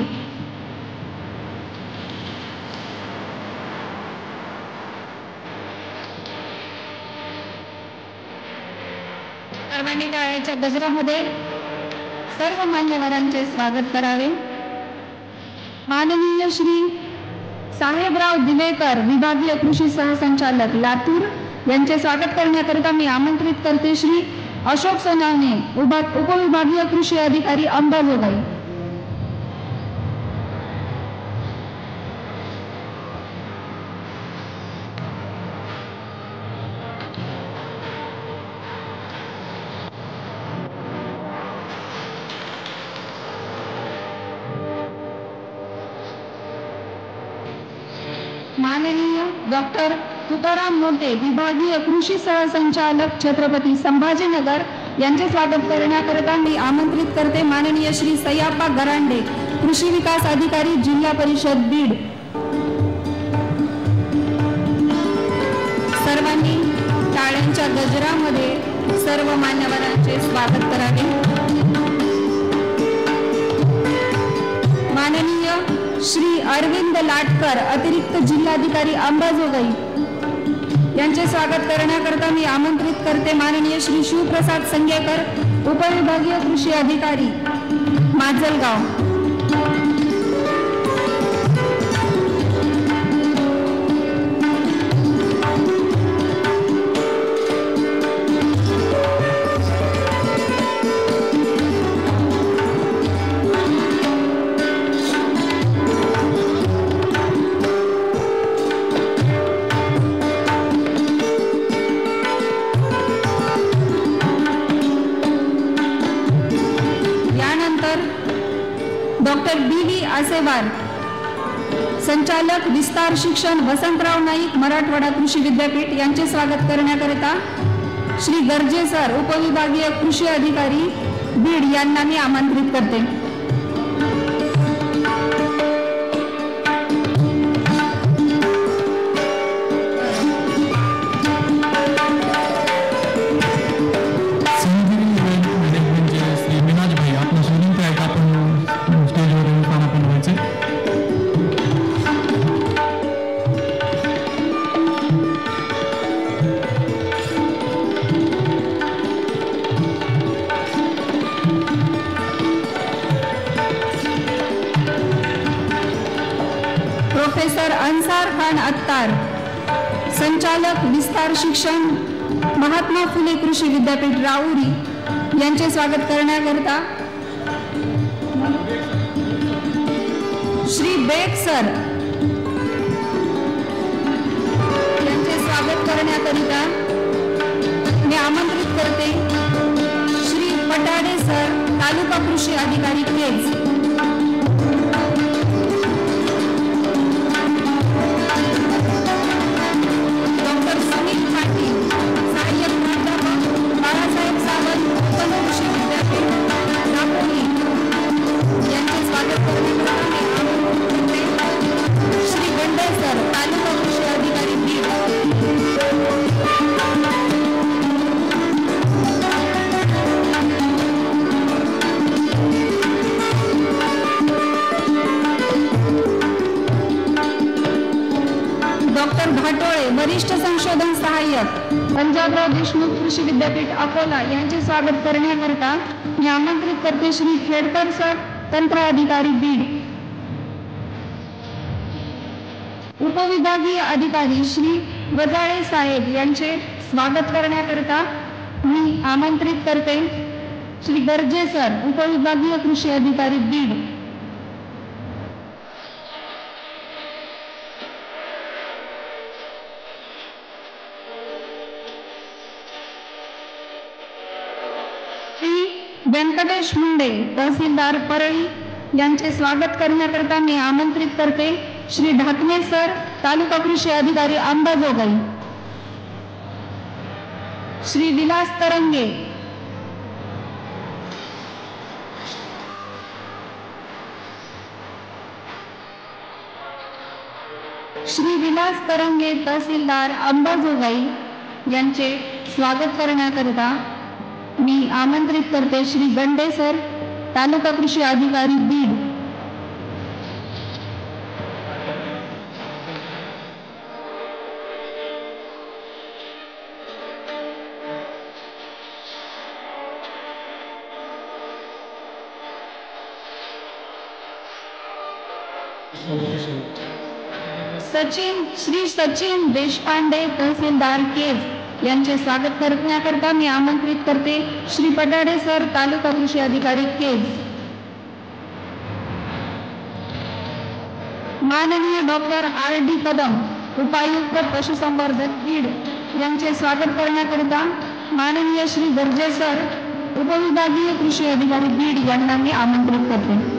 सर्वांनी टाळ्याच्या गजरामध्ये सर्व मान्यवरांचे स्वागत करावे. माननीय श्री साहेबराव दिवेकर विभागीय कृषी सहसंचालक लातूर यांचे स्वागत करण्याकरिता मी आमंत्रित करते श्री अशोक सोनावणे उपविभागीय कृषी अधिकारी अंबाजोगाई. माननीय डॉक्टर तुकाराम मोठे विभागीय कृषी सहसंचालक छत्रपती संभाजीनगर यांचे स्वागत करण्याकरिता मी आमंत्रित करते माननीय श्री सयाप्पा गरांडे कृषी विकास अधिकारी जिल्हा परिषद बीड. सर्वांनी टाळ्यांच्या गजरामध्ये सर्व मान्यवरांचे स्वागत करावे. माननीय श्री अरविंद लाटकर अतिरिक्त जिल्हाधिकारी अंबाजोगाई यांचे स्वागत करण्याकरता मी आमंत्रित करते माननीय श्री शिवप्रसाद संगेकर उपविभागीय कृषी अधिकारी Majalgaon. Doctor B V Asewar संचालक विस्तार शिक्षण वसंतराव नाईक मराठवाडा कृषी विद्यापीठ यांचे स्वागत करण्याकरिता श्री गर्जे सर उपविभागीय कृषी अधिकारी बीड यांना मी आमंत्रित करते. प्रोफेसर अन्सार खान अत्तार संचालक विस्तार शिक्षण महात्मा फुले कृषी विद्यापीठ राऊरी यांचे स्वागत करण्याकरिता श्री बेग सर यांचे स्वागत करण्याकरिता मी आमंत्रित करते श्री पटाडे सर तालुका कृषी अधिकारी केज. डॉक्टर घाटोळे वरिष्ठ संशोधन सहाय्यक पंजाबराव देशमुख कृषी विद्यापीठ अकोला यांचे स्वागत करण्याकरिता मी आमंत्रित करते श्री खेडकर सर तंत्र अधिकारी बीड. उपविभागीय अधिकारी श्री वजाळे साहेब यांचे स्वागत करण्याकरिता मी आमंत्रित करते श्री गर्जे सर उपविभागीय कृषी अधिकारी बीड. व्यंकटेश मुंडे तहसीलदार परळी यांचे स्वागत करण्याकरिता मी आमंत्रित करते श्री ढाकणे सर तालुका कृषी अधिकारी अंबाजोगाई. श्री विलास तरंगे, श्री विलास तरंगे तहसीलदार अंबाजोगाई यांचे स्वागत करण्याकरिता मी आमंत्रित करते श्री गंडे सर, तालुका कृषी अधिकारी बीड. सचिन श्री सचिन देशपांडे तहसीलदार केज यांचे स्वागत करण्याकरता मी आमंत्रित करते श्री पटाडे सर, तालुका कृषी अधिकारी केज. माननीय डॉक्टर आर डी कदम, उपायुक्त पशुसंवर्धन बीड यांचे स्वागत करण्याकरिता माननीय श्री गर्जे सर, उपविभागीय कृषी अधिकारी बीड यांना मी आमंत्रित करते.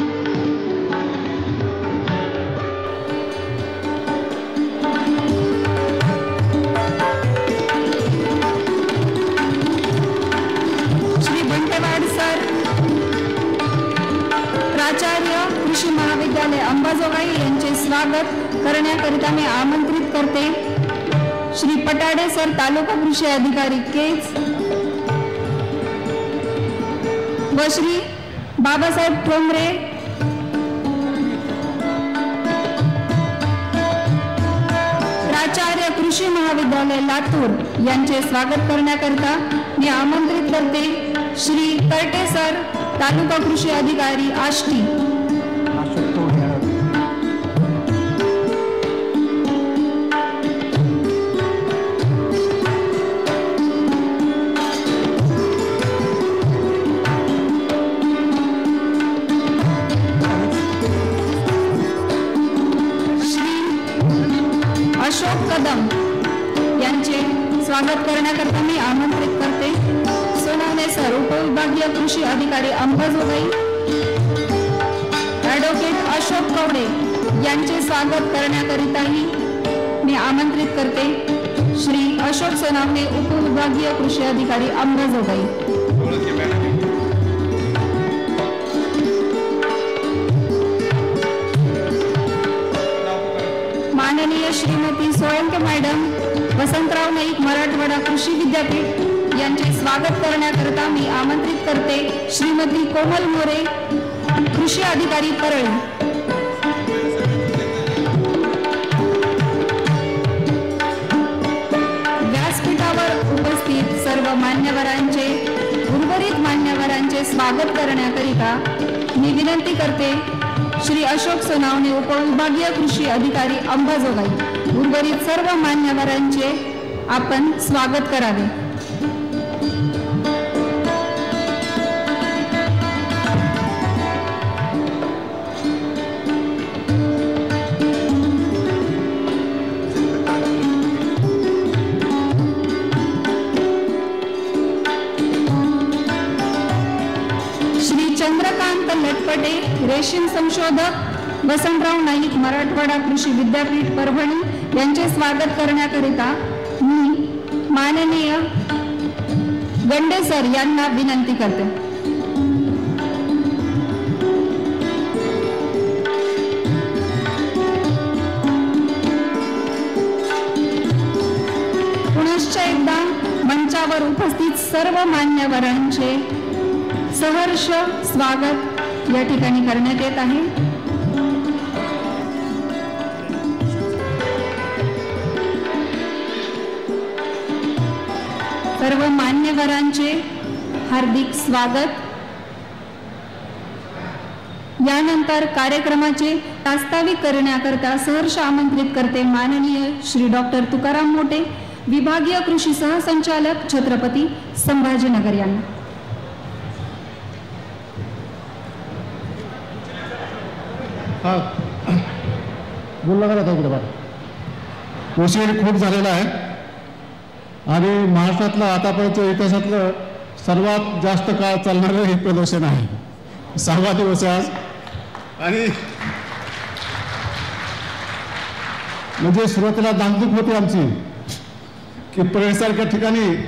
प्राचार्य कृषी महाविद्यालय अंबाजोगाई यांचे स्वागत करण्याकरिता मी आमंत्रित करते श्री पटाडे सर, तालुका कृषी अधिकारी केज व श्री बाबासाहेब ठोंबरे प्राचार्य कृषी महाविद्यालय लातूर यांचे स्वागत करण्याकरिता मी आमंत्रित करते श्री कर्टे सर, तालुका कृषी अधिकारी आष्टी. श्री अशोक कदम यांचे स्वागत करण्याकरता मी आमंत्रित करते सोनावणे सर, उपविभागीय कृषी अधिकारी अंबाजोगाई. ॲडव्होकेट अशोक कवडे यांचे स्वागत करण्याकरिताही मी आमंत्रित करते श्री अशोक सोनावणे, उपविभागीय कृषी अधिकारी अंबाजोगाई. माननीय श्रीमती सोळंके मॅडम, वसंतराव नाईक, मराठवाडा कृषी विद्यापीठ यांचे स्वागत करण्याकरिता मी आमंत्रित करते श्रीमती कोमल मोरे, कृषी अधिकारी परळी. व्यासपीठावर उपस्थित सर्व मान्यवरांचे, उर्वरित मान्यवरांचे स्वागत करण्याकरिता मी विनंती करते श्री अशोक सोनावणे, उपविभागीय कृषी अधिकारी अंबाजोगाई. उर्वरित सर्व मान्यवरांचे आपण स्वागत करावे. चंद्रकांत लटपटे, रेशीम संशोधक, वसंतराव नाईक, मराठवाडा कृषी विद्यापीठ परभणी यांचे स्वागत करण्याकरिता मी माननीय गंडे सर यांना विनंती करते. पुनश्च एकदा मंचावर उपस्थित सर्व मान्यवरांचे सहर्ष स्वागत या ठिकाणी करण्यात येत आहे. सर्व मान्यवरांचे हार्दिक स्वागत. यानंतर कार्यक्रमाचे प्रास्ताविक करण्याकरता सहर्ष आमंत्रित करते माननीय श्री डॉक्टर तुकाराम मोटे, विभागीय कृषी सहसंचालक, छत्रपती संभाजीनगर यांना. हा बोलला का इकडे बघा. उशीर खूप झालेला आहे आणि महाराष्ट्रातलं आतापर्यंतच्या इतिहासातलं सर्वात जास्त काळ चालणारं हे प्रदर्शन आहे. सहावा दिवस आहे आज आणि म्हणजे सुरुवातीला दांगदुख होती आमची की परेडसारख्या ठिकाणी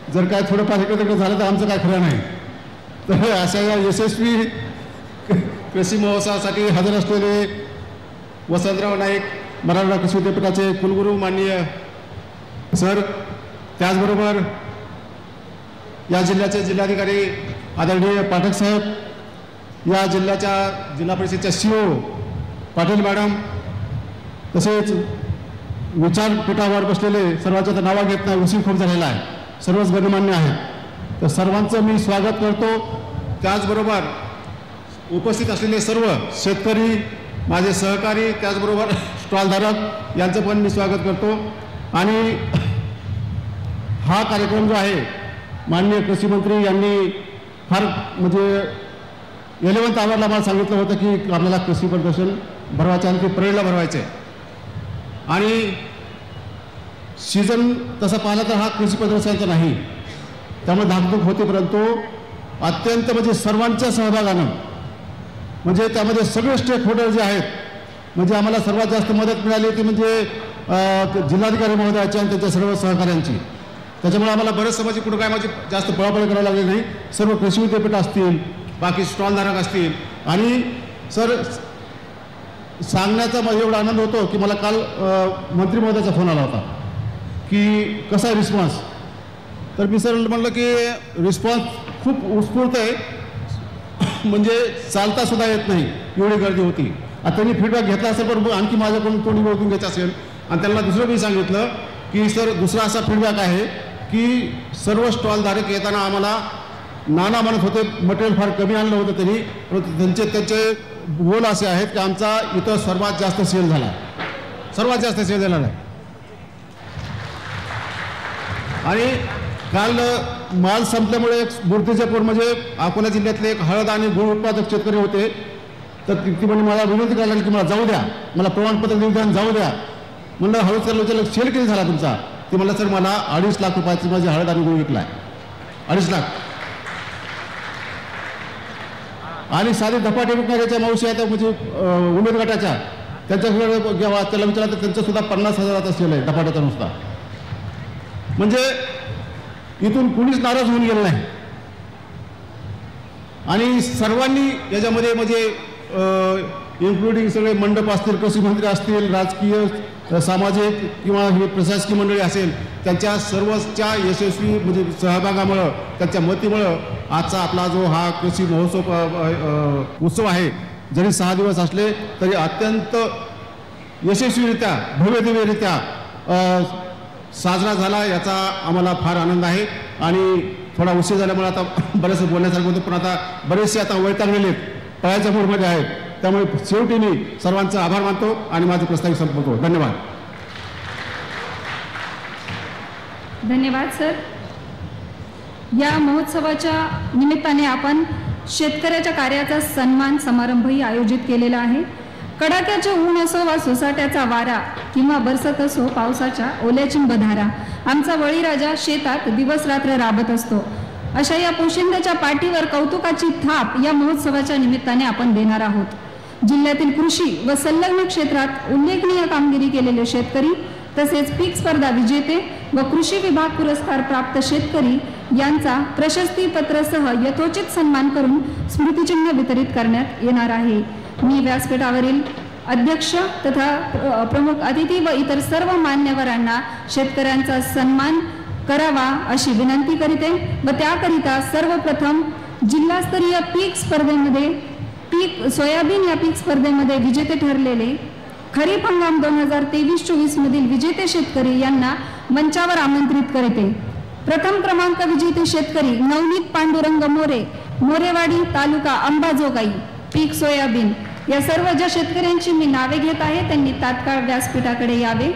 जर काय थोडंफार इकडे तिकडे झालं तर आमचं काय खरं नाही. तर अशा या यशस्वी कृषी महोत्सवासाठी हजर असलेले वसंतराव नाईक मराठवाडा कृषी विद्यापीठाचे कुलगुरू माननीय सर, त्याचबरोबर या जिल्ह्याचे जिल्हाधिकारी आदरणीय पाठक साहेब, या जिल्ह्याच्या जिल्हा परिषदेच्या सी ओ पाटील मॅडम, तसेच विचारपीठावर बसलेले सर्वांच्या तर नावा घेत नाही, उशीर खूप झालेला आहे, सर्वच गणमान्य आहेत, तर सर्वांचं मी स्वागत करतो. त्याचबरोबर उपस्थित असलेले सर्व शेतकरी, माझे सहकारी, त्याचबरोबर स्टॉलधारक यांचं पण मी स्वागत करतो. आणि हा कार्यक्रम जो आहे माननीय कृषी मंत्री यांनी फार म्हणजे एलेवन्थ आवरला मला सांगितलं होतं की आपल्याला कृषी प्रदर्शन भरवायचं आणि ते परेडला भरवायचं आहे. आणि सीझन तसा पाहिला तर हा कृषी प्रदर्शनाचा नाही, त्यामुळे धाकधूक होते, परंतु अत्यंत म्हणजे सर्वांच्या सहभागानं, म्हणजे त्यामध्ये सगळे स्टेक होल्डर जे आहेत, म्हणजे आम्हाला सर्वात जास्त मदत मिळाली ती म्हणजे जिल्हाधिकारी महोदयाची आणि त्यांच्या सर्व सहकाऱ्यांची. त्याच्यामुळे आम्हाला बरेच समाजी पुढे काय माझी जास्त पळापळ करावी लागली नाही. सर्व कृषी विद्यापीठ असतील, बाकी स्टॉलधारक असतील. आणि सर सांगण्याचा मला एवढा आनंद होतो की मला काल मंत्री महोदयाचा फोन आला होता की कसा आहे रिस्पॉन्स. तर मी सर म्हटलं की रिस्पॉन्स खूप उत्स्फूर्त आहे, म्हणजे चालता सुद्धा येत नाही एवढी गर्दी होती. आता त्यांनी फीडबॅक घेतला असेल पण आणखी माझ्याकडून तोंडी ओळखून घ्यायचं असेल. आणि त्यांना दुसरं मी सांगितलं की सर दुसरा असा फीडबॅक आहे की सर्व स्टॉलधारक येताना आम्हाला नाना म्हणत होते, मटेरियल फार कमी आणलं होतं त्यांनी, परंतु त्यांचे त्याचे बोल असे आहेत की आमचा इथं सर्वात जास्त सेल झाला, सर्वात जास्त सेल झाला नाही. आणि काल माल संपल्यामुळे एक मूर्तिजापूर म्हणजे अकोला जिल्ह्यातले एक हळद आणि गुळ उत्पादक शेतकरी होते, तर ती म्हणजे मला विनंती करायला लागली की मला जाऊ द्या, मला प्रमाणपत्र देऊ द्या, जाऊ द्या. म्हणलं हळद करायला सेल किती झाला तुमचा? ते म्हणलं सर मला अडीच लाख रुपयाची माझी हळद आणि गुळ विकला आहे, अडीच लाख. आणि साधी धपाटे विकणाऱ्याच्या मावशी आहेत म्हणजे उमेद गटाच्या, त्यांच्याकडे घ्यावा, त्याला विचारलं तर त्यांचं सुद्धा पन्नास हजाराचा सेल आहे धपाट्याचा नुसता. म्हणजे इथून कुणीच नाराज होऊन गेलं नाही. आणि सर्वांनी याच्यामध्ये म्हणजे इन्क्लुडिंग सगळे मंडप असतील, कृषी मंत्री असतील, राजकीय सामाजिक किंवा ही प्रशासकीय मंडळी असेल, त्यांच्या सर्वच्या यशस्वी म्हणजे सहभागामुळं, त्यांच्या मतीमुळं आजचा आपला जो हा कृषी महोत्सव उत्सव आहे, जरी सहा दिवस असले तरी अत्यंत यशस्वीरित्या भव्यदिव्यरित्या साजरा झाला, याचा आम्हाला फार आनंद आहे. आणि थोडा उशीर झाल्यामुळे आता बरेचसे बोलण्यासारखं होतं, पण आता बरेचसे आता वैतागलेले पळायच्या मूडमध्ये आहेत, त्यामुळे शेवटी मी सर्वांचा आभार मानतो आणि माझं प्रस्तावित संपवतो. धन्यवाद. धन्यवाद सर. या महोत्सवाच्या निमित्ताने आपण शेतकऱ्याच्या कार्याचा सन्मान समारंभही आयोजित केलेला आहे. कडाक्याचे ऊन असो वा सोसाट्याचा वारा किंवा बरसत असो पावसाच्या ओल्याची बधारा, आमचा बळीराजा शेतात दिवस रात्र राबत असतो. अशा या पोशिंद्याच्या पाठीवर कौतुकाची थाप या महोत्सवाच्या निमित्ताने आपण देणार आहोत. जिल्ह्यातील कृषी व संलग्न क्षेत्रात उल्लेखनीय कामगिरी केलेले शेतकरी, तसेच पीक स्पर्धा विजेते व कृषी विभाग पुरस्कार प्राप्त शेतकरी यांचा प्रशस्ती पत्रासह यथोचित सन्मान करून स्मृतिचिन्ह वितरित करण्यात येणार आहे. मी व्यासपीठावरील अध्यक्ष तथा प्रमुख अतिथी व इतर सर्व मान्यवरांना शेतकऱ्यांचा सन्मान करावा अशी विनंती करीते व त्याकरिता सर्वप्रथम जिल्हास्तरीय पीक स्पर्धेमध्ये पीक सोयाबीन या पीक स्पर्धेमध्ये विजेते ठरलेले खरीप हंगाम दोन हजार तेवीस चोवीस मधील विजेते शेतकरी यांना मंचावर आमंत्रित करते. प्रथम क्रमांक विजेते शेतकरी नवनीत पांडुरंग मोरे, मोरेवाडी, तालुका अंबाजोगाई, पीक सोयाबीन. या सर्व ज्या शेतकऱ्यांची मी नावे घेत आहे त्यांनी तात्काळ व्यासपीठाकडे यावे.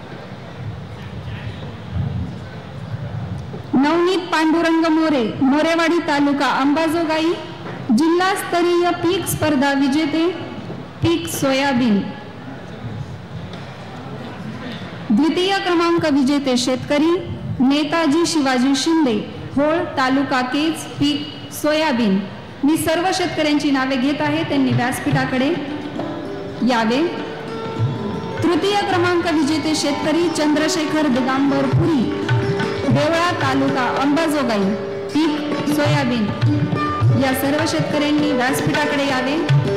नवनीत पांडुरंग मोरे, मोरेवाडी, तालुका अंबाजोगाई, जिल्हास्तरीय पीक स्पर्धा विजेते, पीक सोयाबीन. द्वितीय क्रमांक विजेते शेतकरी नेताजी शिवाजी शिंदे, होळ, तालुका केज, पीक सोयाबीन. मी सर्व शेतकऱ्यांची नावे घेत आहे, त्यांनी व्यासपीठाकडे यावे. तृतीय क्रमांक विजेते शेतकरी चंद्रशेखर दिगंबर पुरी, देवळा तालुका अंबाजोगाई पीक सोयाबीन या सर्व शेतकऱ्यांनी व्यासपीठाकडे यावे।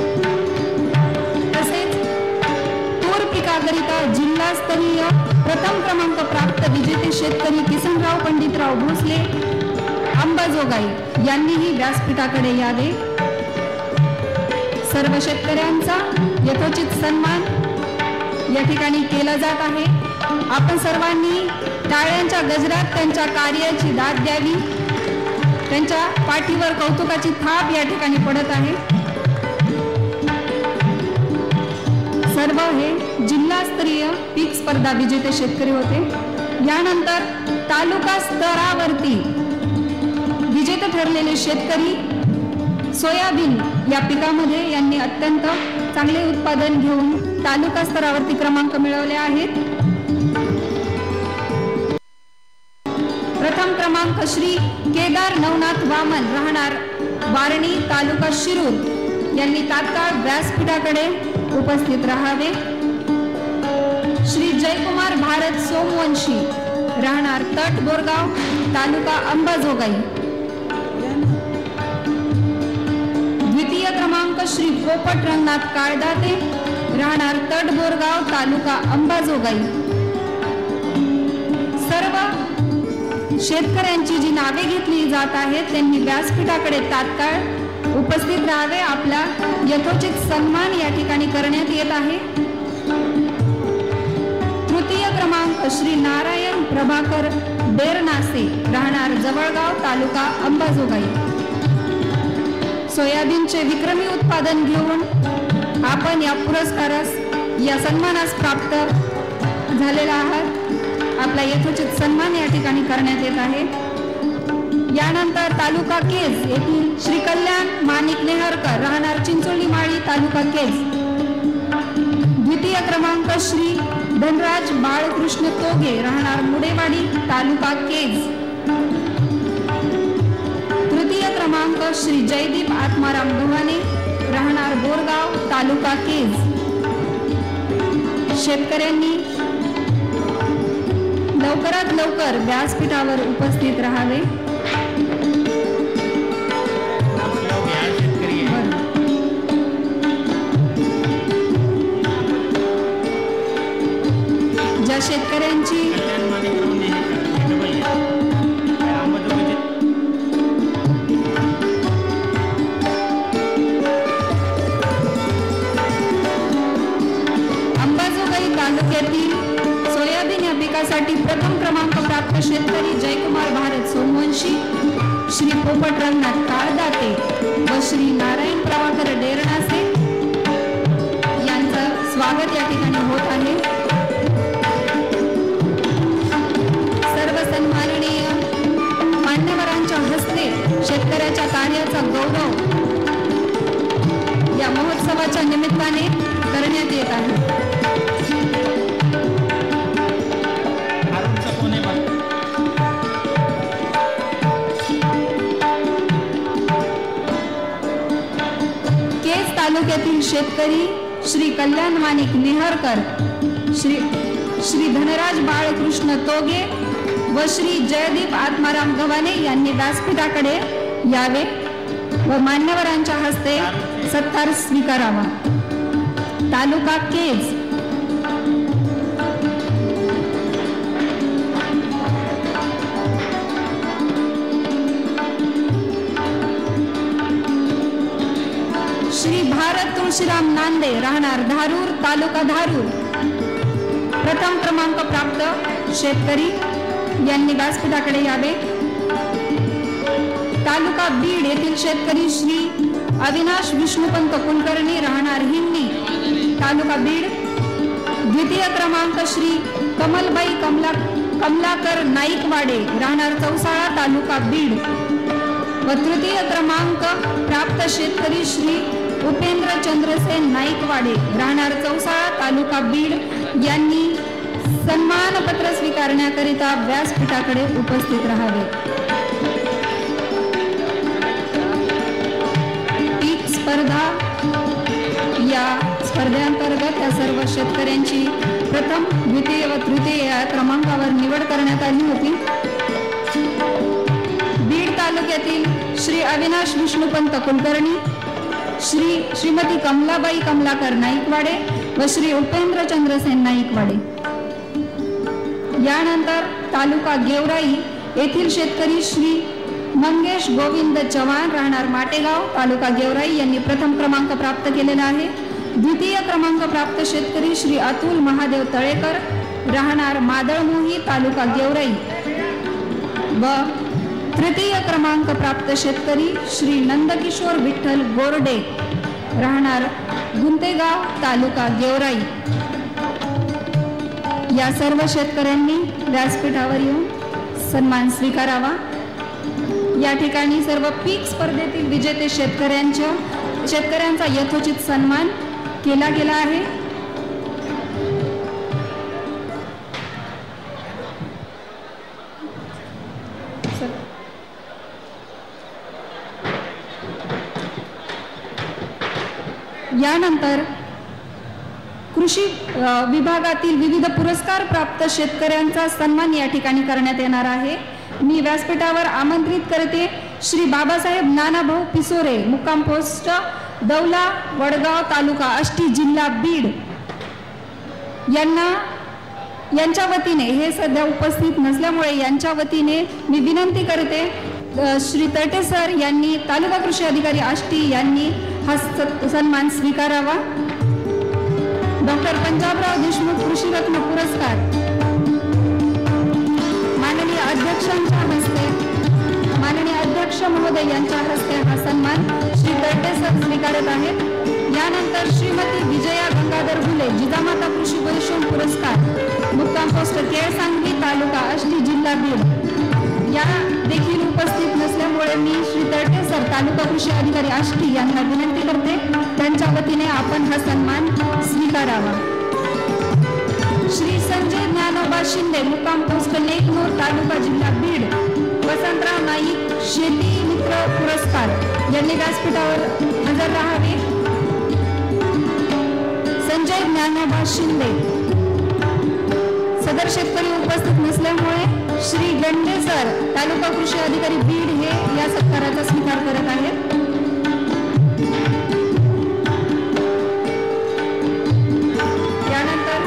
तसेच तूर पिकाकरिता जिल्हास्तरीय प्रथम क्रमांक प्राप्त विजेते शेतकरी किसनराव पंडितराव भोसले अंबाजोगाई यांनीही व्यासपीठाकडे यावे। सर्व शेतकऱ्यांचा यथोचित सन्मान या ठिकाणी केला जात आहे। आपण सर्वांनी टाळ्यांच्या गजरात त्यांच्या कार्याची दाद द्यावी। त्यांच्या पाठीवर कौतुकाची थाप या ठिकाणी पडत आहे। सर्व हे जिल्हास्तरीय पीक स्पर्धा विजेते शेतकरी होते। यानंतर तालुका स्तरावरती विजेते ठरलेले शेतकरी सोयाबीन या पिकामध्ये यांनी अत्यंत चांगले उत्पादन घेऊन तालुका स्तरावरती क्रमांक मिळवले आहेत। प्रथम क्रमांक श्री केदार नवनाथ वामन राहणार वारणी तालुका शिरूर यांनी तात्काळ व्यासपीठाकडे उपस्थित राहावे। श्री जयकुमार भारत सोमवंशी राहणार तट बोरगाव तालुका अंबाजोगाई। द्वितीय क्रमांक श्री पोपट रंगनाथ काळदाते राहणार तट बोरगाव तालुका अंबाजोगाई। सर्व शेतकऱ्यांची जी नावे घेतली जात आहेत त्यांनी व्यासपीठाकडे तात्काळ उपस्थित राहावे। आपला यथोचित सन्मान या ठिकाणी करण्यात येत आहे। तृतीय क्रमांक श्री नारायण प्रभाकर बेरनासे राहणार जवळगाव तालुका अंबाजोगाई। सोयाबीनचे विक्रमी उत्पादन घेऊन आपण या पुरस्कारास या सन्मानास प्राप्त झालेला आहात। आपला यथोचित सन्मान या ठिकाणी करण्यात येत आहे। यानंतर तालुका केज येथील श्री कल्याण माणिक नेहरकर राहणार चिंचोली माळी तालुका केज। द्वितीय क्रमांक श्री धनराज बाळकृष्ण तोगे राहणार मुडेवाडी तालुका केज। तृतीय क्रमांक श्री जयदीप आत्माराम गव्हाणे राहणार बोरगाव तालुका केज। शेतकऱ्यांनी लवकरात लवकर व्यासपीठावर उपस्थित राहावे। ज्या शेतकऱ्यांची अंबाजोगाई तालुक्यातील सोयाबीन या पिकासाठी प्रथम क्रमांक प्राप्त शेतकरी जयकुमार भारत सोमवंशी, श्री पोपट रंगनाथ काळदाते व श्री नारायण प्रभाकर डेरणासे यांचं स्वागत या ठिकाणी होत आहे। सर्व सन्माननीय मान्यवरांच्या हस्ते शेतकऱ्याच्या कार्याचा गौरव या महोत्सवाच्या निमित्ताने करण्यात येत आहे। तालुक्यातील शेतकरी श्री कल्याण माणिक नेहरकर, श्री श्री धनराज बाळकृष्ण तोगे व श्री जयदीप आत्माराम गव्हाणे यांनी व्यासपीठाकडे यावे व मान्यवरांच्या हस्ते सत्कार स्वीकारावा। तालुका केज श्री भारत तुळशीराम नांदे राहणार धारूर तालुका धारूर प्रथम क्रमांक प्राप्त शेतकरी यांनी व्यासपीठाकडे यावे। तालुका बीड येथील शेतकरी श्री अविनाश विष्णुपंत कुलकर्णी राहणार हिंगणी तालुका बीड। द्वितीय क्रमांक श्री कमलबाई कमला कमलाकर नाईकवाडे राहणार चौसाळा तालुका बीड व तृतीय क्रमांक प्राप्त शेतकरी श्री उपेंद्र चंद्रसेन नाईकवाडे राहणार चौसाळा तालुका बीड यांनी सन्मानपत्र स्वीकारण्याकरिता व्यासपीठाकडे उपस्थित राहावे। पीक स्पर्धा या स्पर्धेअंतर्गत या सर्व शेतकऱ्यांची प्रथम, द्वितीय व तृतीय या क्रमांकावर निवड करण्यात आली होती। तालुक्यातील श्री अविनाश विष्णुपंत कुलकर्णी, श्री श्रीमती कमलाबाई कमलाकर नाईकवाडे व श्री उपेंद्र चंद्रसेन नाईकवाडे. यानंतर तालुका गेवराई येथील शेतकरी श्री मंगेश गोविंद चव्हाण राहणार माटेगाव तालुका गेवराई यांनी प्रथम क्रमांक प्राप्त केलेला आहे. द्वितीय क्रमांक प्राप्त शेतकरी श्री अतुल महादेव तळेकर राहणार मादळमोही तालुका गेवराई व तृतीय क्रमांक प्राप्त शेतकरी श्री नंदकिशोर विठ्ठल गोरडे राहणार गुंतेगाव तालुका गेवराई. या सर्व शेतकऱ्यांनी व्यासपीठावर येऊन सन्मान स्वीकारावा. या ठिकाणी सर्व पीक स्पर्धेतील विजेते शेतकऱ्यांच्या शेतकऱ्यांचा यथोचित सन्मान केला गेला आहे. यानंतर कृषी विभागातील विविध पुरस्कार प्राप्त शेतकऱ्यांचा सन्मान या ठिकाणी करण्यात येणार आहे. मी व्यासपीठावर आमंत्रित करते श्री बाबासाहेब नानाभाऊ पिसोरे, मुक्काम पोस्ट दौला वडगाव तालुका आष्टी जिल्हा बीड यांना. यांच्या वतीने हे सध्या उपस्थित नसल्यामुळे यांच्या वतीने मी विनंती करते श्री तटे सर यांनी तालुका कृषी अधिकारी आष्टी यांनी हा सन्मान स्वीकारावा. डॉक्टर पंजाबराव देशमुख कृषी रत्न पुरस्कार माननीय अध्यक्षांच्या हस्ते माननीय अध्यक्ष महोदय यांच्या हस्ते हा सन्मान श्री तटे सर स्वीकारत आहेत. यानंतर श्रीमती विजया गंगाधर घुले जिजामाता कृषी वैश्विक पुरस्कार मुक्काम पोस्ट केळसांगवी तालुका आष्टी जिल्हा बीड या देखील उपस्थित नसल्यामुळे मी श्री तटे सर तालुका कृषी अधिकारी आष्टी यांना विनंती करते त्यांच्या वतीने आपण हा सन्मान स्वीकारावा. श्री संजय ज्ञानोबा शिंदे मुक्काम पोस्ट लेकनूर तालुका जिल्हा बीड वसंतराव नाईक शेती मित्र पुरस्कार यांनी व्यासपीठावर हजर राहावे. संजय ज्ञानोबा शिंदे सदर शेतकरी उपस्थित नसल्यामुळे श्री गंडे सर तालुका कृषी अधिकारी बीड हे या सत्काराचा स्वीकार करत आहेत. यानंतर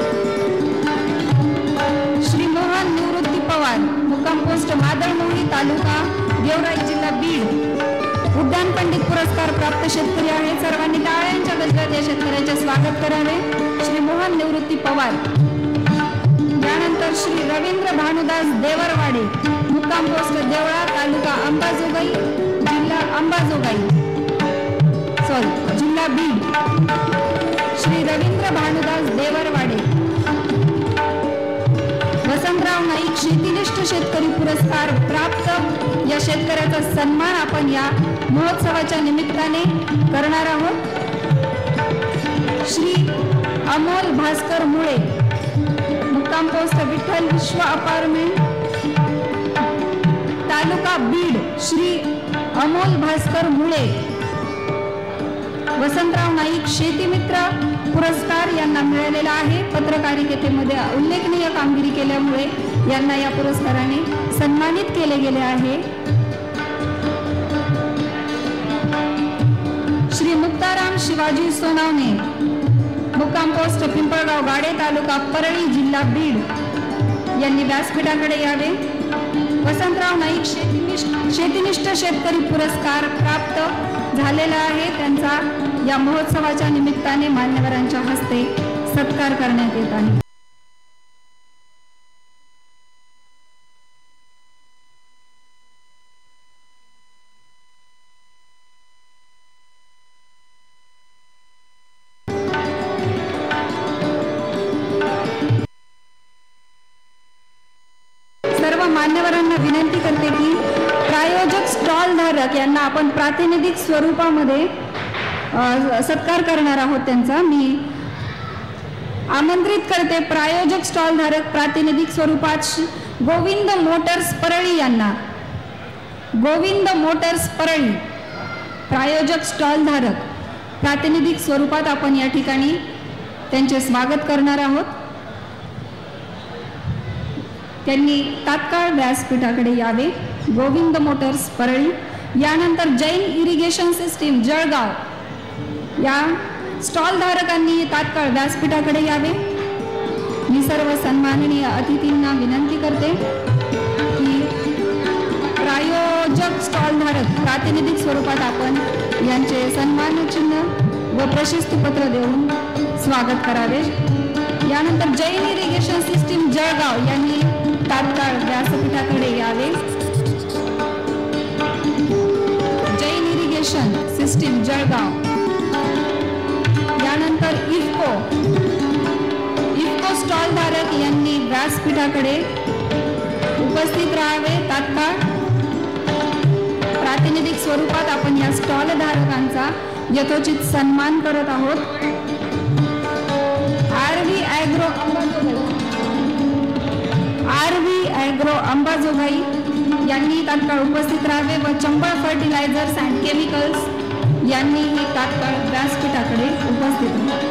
श्री मोहन निवृत्ती पवार मुक्काम पोस्ट मादळमोही तालुका गेवराई जिल्हा बीड उद्यान पंडित पुरस्कार प्राप्त शेतकरी आहेत. सर्वांनी टाळ्यांच्या गजरात या शेतकऱ्याचे स्वागत करावे. श्री मोहन निवृत्ती पवार. यानंतर श्री रवींद्र भानुदास देवरवाडे मुक्काम पोस्ट देवळा तालुका अंबाजोगाई जिल्हा अंबाजोगाई सॉरी जिल्हा बीड. श्री रवींद्र भानुदास देवरवाडे. वसंतराव नाईक शेतीनिष्ठ शेतकरी पुरस्कार प्राप्त या शेतकऱ्याचा सन्मान आपण या महोत्सवाच्या निमित्ताने करणार आहोत. श्री अमोल भास्कर मुळे मुक्काम पोस्ट विठ्ठल विश्व अपार्टमेंट तालुका बीड. श्री अमोल भास्कर मुळे वसंतराव नाईक शेतीमित्र पुरस्कार यांना मिळालेला आहे. पत्रकारितेमध्ये उल्लेखनीय कामगिरी केल्यामुळे यांना या पुरस्काराने सन्मानित केले गेले आहे. श्री मुक्ताराम शिवाजी सोनावणे मुक्काम पोस्ट पिंपळगाव गाडे तालुका परळी जिल्हा बीड यांनी व्यासपीठाकडे यावे. वसंतराव नाईक शेतीनिष्ठ शेतीनिष्ठ शेतकरी पुरस्कार प्राप्त झालेला आहे. त्यांचा या महोत्सवाच्या निमित्ताने मान्यवरांच्या हस्ते सत्कार करण्यात येत आहे. मान्यवरांना विनंती करते की प्रायोजक स्टॉल धारक यांना आपण प्रातिनिधिक स्वरूपामध्ये सत्कार करणार आहोत. त्यांचा मी आमंत्रित करते प्रायोजक स्टॉल धारक प्रातिनिधिक स्वरूपात गोविंद मोटर्स परळी यांना. गोविंद मोटर्स परळी प्रायोजक स्टॉल धारक प्रातिनिधिक स्वरूपात आपण या ठिकाणी त्यांचे स्वागत करणार आहोत. त्यांनी तात्काळ व्यासपीठाकडे यावे. गोविंद मोटर्स परळी. यानंतर जैन इरिगेशन सिस्टीम जळगाव या स्टॉल धारकांनी तात्काळ व्यासपीठाकडे यावे. मी सर्व सन्माननीय अतिथींना विनंती करते की प्रायोजक स्टॉल धारक प्रातिनिधिक स्वरूपात आपण यांचे सन्मान चिन्ह व प्रशस्तीपत्र देऊन स्वागत करावे. यानंतर जैन इरिगेशन सिस्टीम जळगाव यांनी तात्काळ व्यासपीठाकडे यावे. Jain irrigation system Jalgaon. यानंतर इफ्को इफ्को स्टॉल धारक यांनी व्यासपीठाकडे उपस्थित राहावे. तात्काळ प्रातिनिधिक स्वरूपात आपण या स्टॉल धारकांचा यथोचित सन्मान करत आहोत. RV agro Ambajogai RV agro Ambajogai यांनी तात्काळ उपस्थित राहावे व चंबळ फर्टिलायझर्स अँड केमिकल्स यांनीही तात्काळ व्यासपीठाकडे उपस्थित राहावे.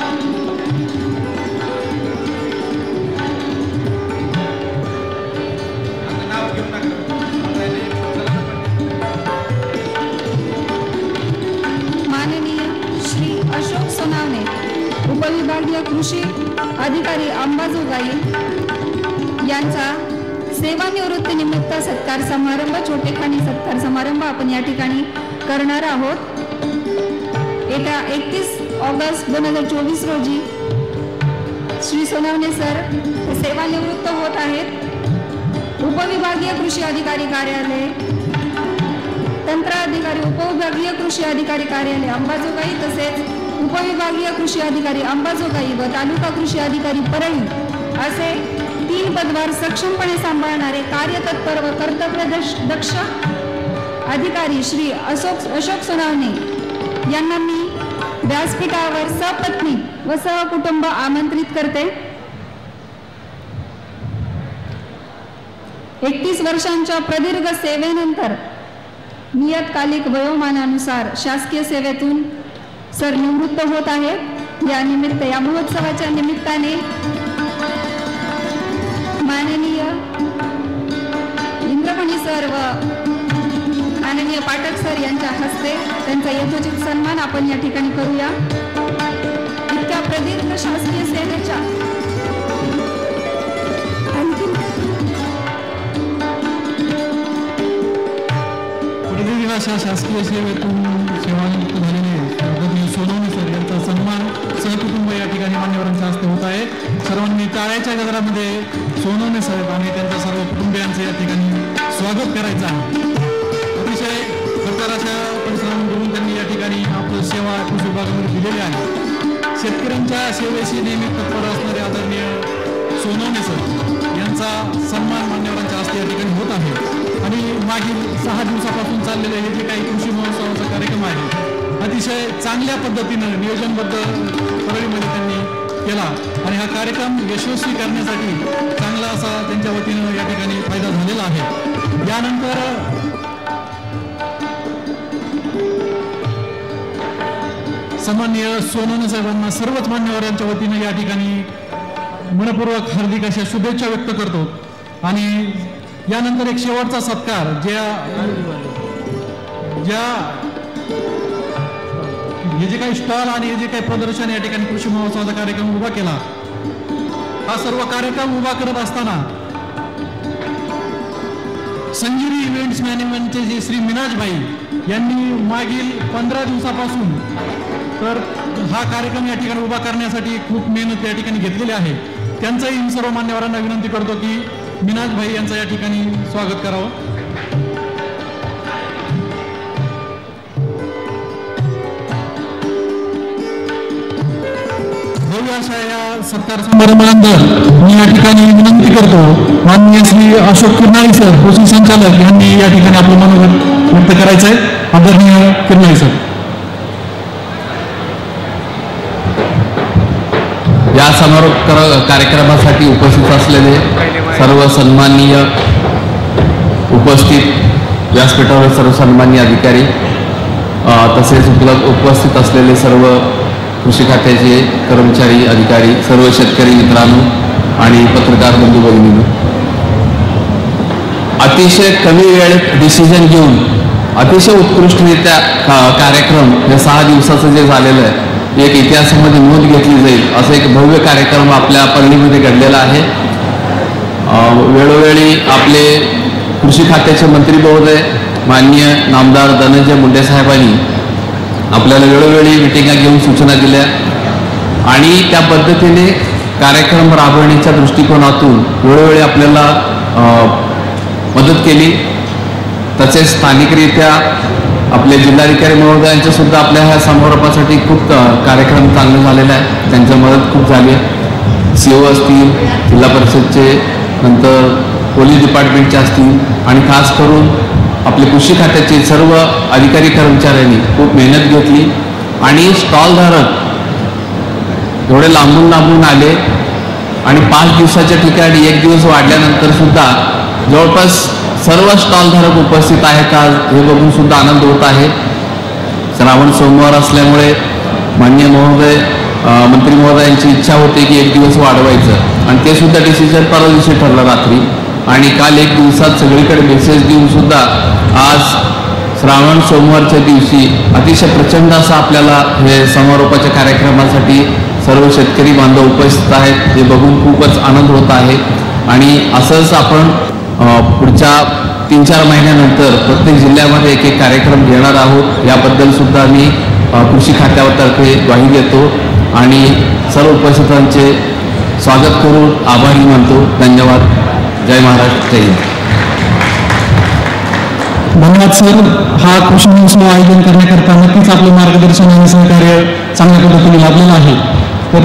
माननीय श्री अशोक सोनावणे उपविभागीय कृषी अधिकारी अंबाजोगाई यांचा सेवानिवृत्तीनिमित्त सत्कार समारंभ छोटेखानी सत्कार समारंभ आपण या ठिकाणी करणार आहोत. येत्या एकतीस ऑगस्ट दोन हजार चोवीस रोजी श्री सोनावणे सर सेवानिवृत्त होत आहेत. उपविभागीय कृषी अधिकारी कार्यालय तंत्र अधिकारी उपविभागीय कृषी अधिकारी कार्यालय अंबाजोगाई तसेच उपविभागीय कृषी अधिकारी अंबाजोगाई व तालुका कृषी अधिकारी परळी असे तीन पदभार सक्षमपणे सांभाळणारे कार्यतत्पर व कर्तव्य दक्ष अधिकारी श्री अशोक अशोक सोनावणे यांना मी व्यासपीठावर सपत्नी व सहकुटुंब आमंत्रित करते. एकतीस वर्षांच्या प्रदीर्घ सेवेनंतर नियतकालिक वयोमानानुसार शासकीय सेवेतून सर निवृत्त होत आहेत. या निमित्त या महोत्सवाच्या निमित्ताने माननीय इंद्रमणी सर व माननीय पाठक सर यांच्या हस्ते त्यांचा यथोचित सन्मान आपण या ठिकाणी करूया. इतक्या प्रदीर्घ शासकीय सेवेच्या अशा शासकीय सेवेतून सेवानिवृत्त झालेले सोनवणे सर यांचा सन्मान सहकुटुंब या ठिकाणी मान्यवरांच्या हस्ते होत आहे. सर्वांनी टाळ्याच्या गजरामध्ये सोनवणे साहेब आणि त्यांच्या सर्व कुटुंबियांचे या ठिकाणी स्वागत करायचं आहे. अतिशय सरकाराच्या परिश्रमातून त्यांनी या ठिकाणी आपलं सेवा कृषी विभागामध्ये दिलेली आहे. शेतकऱ्यांच्या सेवेशी नेहमी तत्पर असणारे आदरणीय सोनवणे सर यांचा सन्मान मान्यवरांच्या हस्ते या ठिकाणी होत आहे. आणि मागील सहा दिवसापासून चाललेले हे जे काही कृषी महोत्सवाचा कार्यक्रम आहे अतिशय चांगल्या पद्धतीनं नियोजनबद्ध परळीमध्ये त्यांनी केला आणि हा कार्यक्रम यशस्वी करण्यासाठी चांगला असा त्यांच्या वतीनं या ठिकाणी फायदा झालेला आहे. यानंतर सन्माननीय सोनवणे साहेबांना सर्वच मान्यवरांच्या वतीनं या ठिकाणी मनपूर्वक हार्दिक अशा शुभेच्छा व्यक्त करतो. आणि यानंतर एक शेवटचा सत्कार ज्या ज्या हे जे काही स्टॉल आणि हे जे काही प्रदर्शन या ठिकाणी कृषी महोत्सवाचा कार्यक्रम उभा केला हा सर्व कार्यक्रम उभा करत असताना संजिरी इव्हेंट्स मॅनेजमेंटचे जे श्री मिनाजभाई यांनी मागील पंधरा दिवसापासून तर हा कार्यक्रम या ठिकाणी उभा करण्यासाठी खूप मेहनत या ठिकाणी घेतलेली आहे. त्यांचंही सर्व मान्यवरांना विनंती करतो की मिनाजभाई यांचं या ठिकाणी स्वागत करावं. भव्य अशा या सत्कार समारंभानंतर मी या ठिकाणी विनंती करतो माननीय श्री अशोक किरनाळी सर कृषी संचालक यांनी या ठिकाणी आपलं मनोगत व्यक्त करायचं आहे. आदरणीय किरनाळी सर. या समारोप कार्यक्रमासाठी उपस्थित असलेले सर्व सन्माननीय उपस्थित व्यासपीठावर सर्व सन्माननीय अधिकारी तसेच उपलब्ध उपस्थित असलेले सर्व कृषी खात्याचे कर्मचारी अधिकारी सर्व शेतकरी मित्रांनो आणि पत्रकार बंधू भगिनींनो अतिशय कमी वेळेत डिसिजन घेऊन अतिशय उत्कृष्टरित्या कार्यक्रम हे सहा दिवसाचं जे झालेलं आहे एक इतिहासामध्ये नोंद घेतली जाईल असं एक भव्य कार्यक्रम आपल्या परळीमध्ये घडलेला आहे. वेळोवेळी आपले कृषी खात्याचे मंत्री महोदय माननीय नामदार धनंजय मुंडे साहेबांनी आपल्याला वेळोवेळी मिटिंगा घेऊन सूचना दिल्या आणि त्या पद्धतीने कार्यक्रम राबवण्याच्या दृष्टिकोनातून वेळोवेळी आपल्याला मदत केली. तसेच स्थानिकरित्या आपले जिल्हाधिकारी महोदयांचे सुद्धा आपल्या ह्या समारोपासाठी खूप कार्यक्रम चांगले झालेले आहे. त्यांच्या मदत खूप झाली आहे. सी ओ असतील, जिल्हा परिषदचे, नंतर पोलीस डिपार्टमेंटचे असतील आणि खास करून आपले कृषी खात्याचे सर्व अधिकारी कर्मचाऱ्यांनी खूप मेहनत घेतली आणि स्टॉलधारक एवढे लांबून लांबून आले आणि पाच दिवसाच्या ठिकाणी एक दिवस वाढल्यानंतर सुद्धा जवळपास सर्व स्टॉलधारक उपस्थित आहेत आज हे बघून सुद्धा आनंद होत आहे. श्रावण सोमवार असल्यामुळे माननीय महोदय मंत्री महोदयांची इच्छा होती की एक दिवस वाढवायचं आणि ते सुद्धा डिसिजन परवा दिवशी ठरलं रात्री आणि काल एक दिवसात सगळीकडे मेसेज देऊन सुद्धा आज श्रावण सोमवारच्या दिवशी अतिशय प्रचंड असं आपल्याला हे समारोपाच्या कार्यक्रमासाठी सर्व शेतकरी बांधव उपस्थित आहेत हे बघून खूपच आनंद होत आहे. आणि असंच आपण पुढच्या तीन चार महिन्यानंतर प्रत्येक जिल्ह्यामध्ये एक एक कार्यक्रम घेणार आहोत. याबद्दल सुद्धा मी कृषी खात्यातर्फे ग्वाही देतो आणि सर्व उपस्थितांचे स्वागत करून आभारी मानतो. धन्यवाद. जय महाराष्ट्र. जय हिंद. धन्यवाद सर. हा कृषी महोत्सव आयोजन करण्याकरता नक्कीच आपलं मार्गदर्शन आणि सहकार्य चांगल्या पद्धतीने लाभलेलं आहे. तर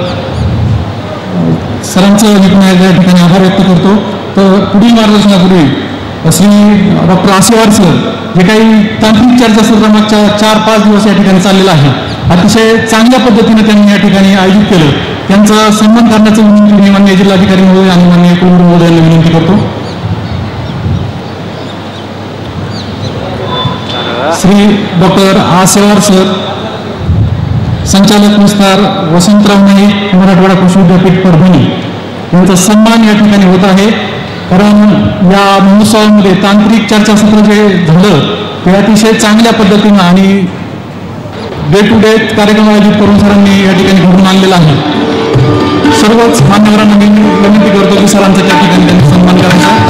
सरांचं मी या ठिकाणी आभार व्यक्त करतो. तर पुढील मार्गदर्शनापूर्वी श्री डॉक्टर आसेवार सर जे काही तांत्रिक चर्चासत्र मागच्या चार पाच दिवस या ठिकाणी चाललेला आहे अतिशय चांगल्या पद्धतीने त्यांनी या ठिकाणी आयोजित केलं. त्यांचा सन्मान करण्याचं विनंती मी माननीय जिल्हाधिकारी महोदय आणि माननीय कुलगुरू महोदयांना विनंती करतो. श्री डॉक्टर आसेवार सर संचालक विस्तार वसंतराव नाईक मराठवाडा कृषी विद्यापीठ परभणी यांचा सन्मान या ठिकाणी होत आहे. कारण या महोत्सवामध्ये तांत्रिक चर्चासत्र जे झालं ते अतिशय चांगल्या पद्धतीनं आणि डे टू डे कार्यक्रम आयोजित करून सरांनी या ठिकाणी घडून आणलेला आहे. सर्वच मान्यवरांना मी विनंती करतो की सरांचा त्या ठिकाणी त्यांनी सन्मान करायचा.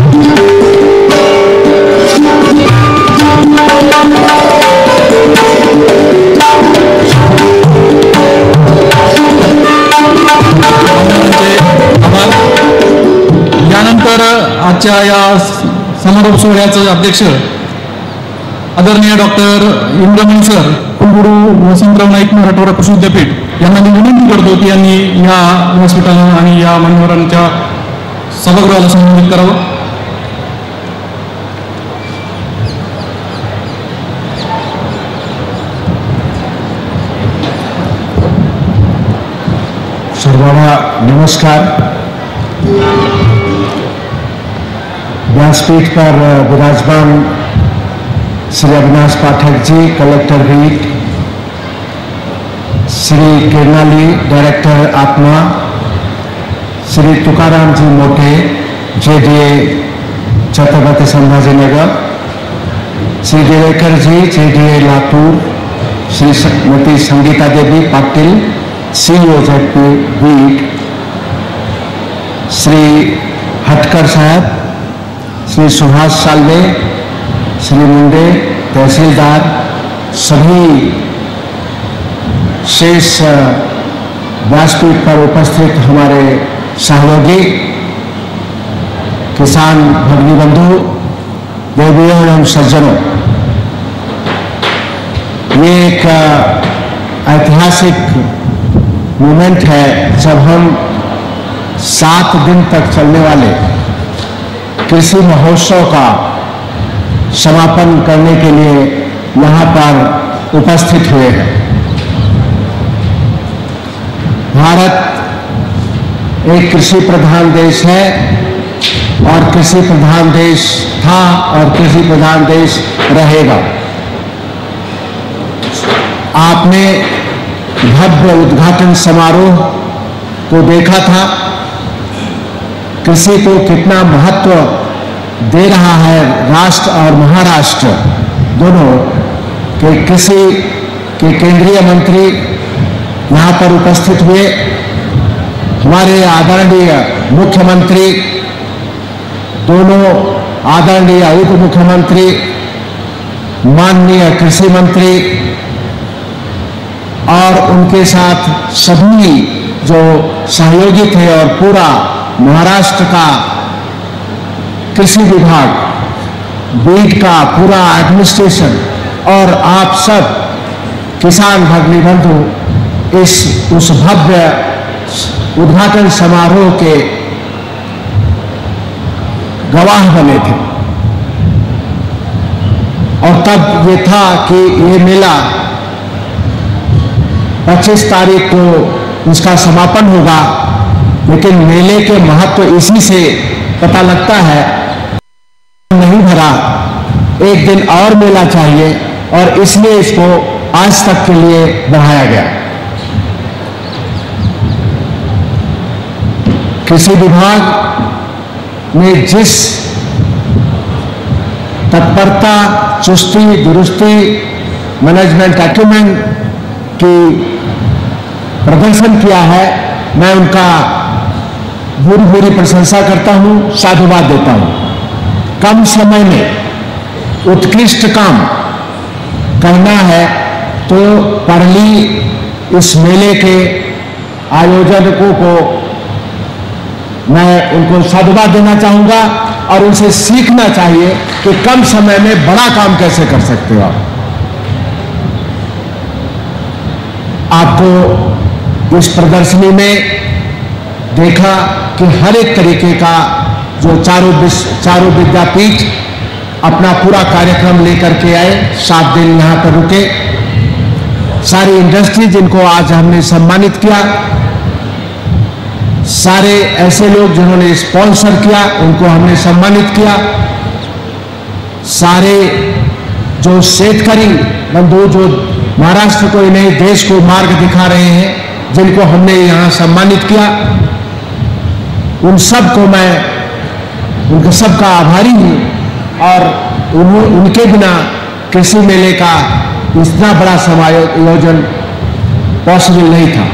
यानंतर आजच्या या समारोप सोहळ्याचे अध्यक्ष आदरणीय डॉक्टर इंद्रमणी सर कुलगुरू वसंतराव नाईक मराठवाडा कृषी विद्यापीठ यांना मी विनंती करतो की यांनी या व्यासपीठाला आणि या मान्यवरांच्या सभागृहाला संबोधित करावं. सर्वांना नमस्कार. व्यासपीठ पर विराजमान श्री अविनाश पाठक जी कलेक्टर रीट, Shri Kiranali director ATMA, Shri Tukaram ji Mote J D A Chhatrapati Sambhajinagar, Shri Divekar ji J D A Latur, Shri Shrimati Sangita Devi Patil C O Z P वीट, श्री हटकर साहब, श्री सुभाष सालवे, श्री मुंडे तहसीलदार, सभी शेष व्यासपीठ पर उपस्थित हमारे सहयोगी किसान भगिनी बंधु, देवियों एवं सज्जनों, ये एक ऐतिहासिक मोमेंट है जब हम सात दिन तक चलने वाले कृषि महोत्सव का समापन करने के लिए यहाँ पर उपस्थित हुए हैं. भारत एक कृषि प्रधान देश है और कृषि प्रधान देश था और कृषि प्रधान देश रहेगा. आपने भव्य उद्घाटन समारोह को देखा था. कृषि को कितना महत्व दे रहा है राष्ट्र और महाराष्ट्र दोनों के कृषि के केंद्रीय मंत्री यहाँ पर उपस्थित हुए, हमारे आदरणीय मुख्यमंत्री, दोनों आदरणीय उप मुख्यमंत्री, माननीय कृषि मंत्री और उनके साथ सभी जो सहयोगी थे और पूरा महाराष्ट्र का कृषि विभाग, बीड का पूरा एडमिनिस्ट्रेशन और आप सब किसान भगिनी बंधु इस उस भव्य उद्घाटन समारोह के गवाह बने थे। और तब ये था कि ये मेला पच्चीस तारीख को इसका समापन होगा, लेकिन मेले के महत्व इसी से पता लगता है नहीं भरा, एक दिन और मेला चाहिए और इसलिए इसको आज तक के लिए बढ़ाया गया। कृषि विभाग ने जिस तत्परता, चुस्ती, दुरुस्ती, मैनेजमेंट एक्यूमेंट की प्रदर्शन किया है, मैं उनका बुरी बुरी प्रशंसा करता हूं, साधुवाद देता हूं। कम समय में उत्कृष्ट काम करना है तो परली इस मेले के आयोजकों को मैं उनको साधुवाद देना चाहूंगा और उनसे सीखना चाहिए कि कम समय में बड़ा काम कैसे कर सकते हो आप। आपको इस प्रदर्शनी में देखा कि हर एक तरीके का जो चारों चारों विद्यापीठ अपना पूरा कार्यक्रम लेकर के आए, सात दिन यहाँ पर रुके। सारी इंडस्ट्री जिनको आज हमने सम्मानित किया, सारे ऐसे लोग जिन्होंने स्पॉन्सर किया उनको हमने सम्मानित किया, सारे जो शेतकरी बंधु जो महाराष्ट्र को नए देश को मार्ग दिखा रहे हैं, जिनको हमने यहाँ सम्मानित किया, उन सब को मैं उनके सबका आभारी हूँ। और उन, उनके बिना कृषि मेले का इतना बड़ा समायोजन पॉसिबल नहीं था।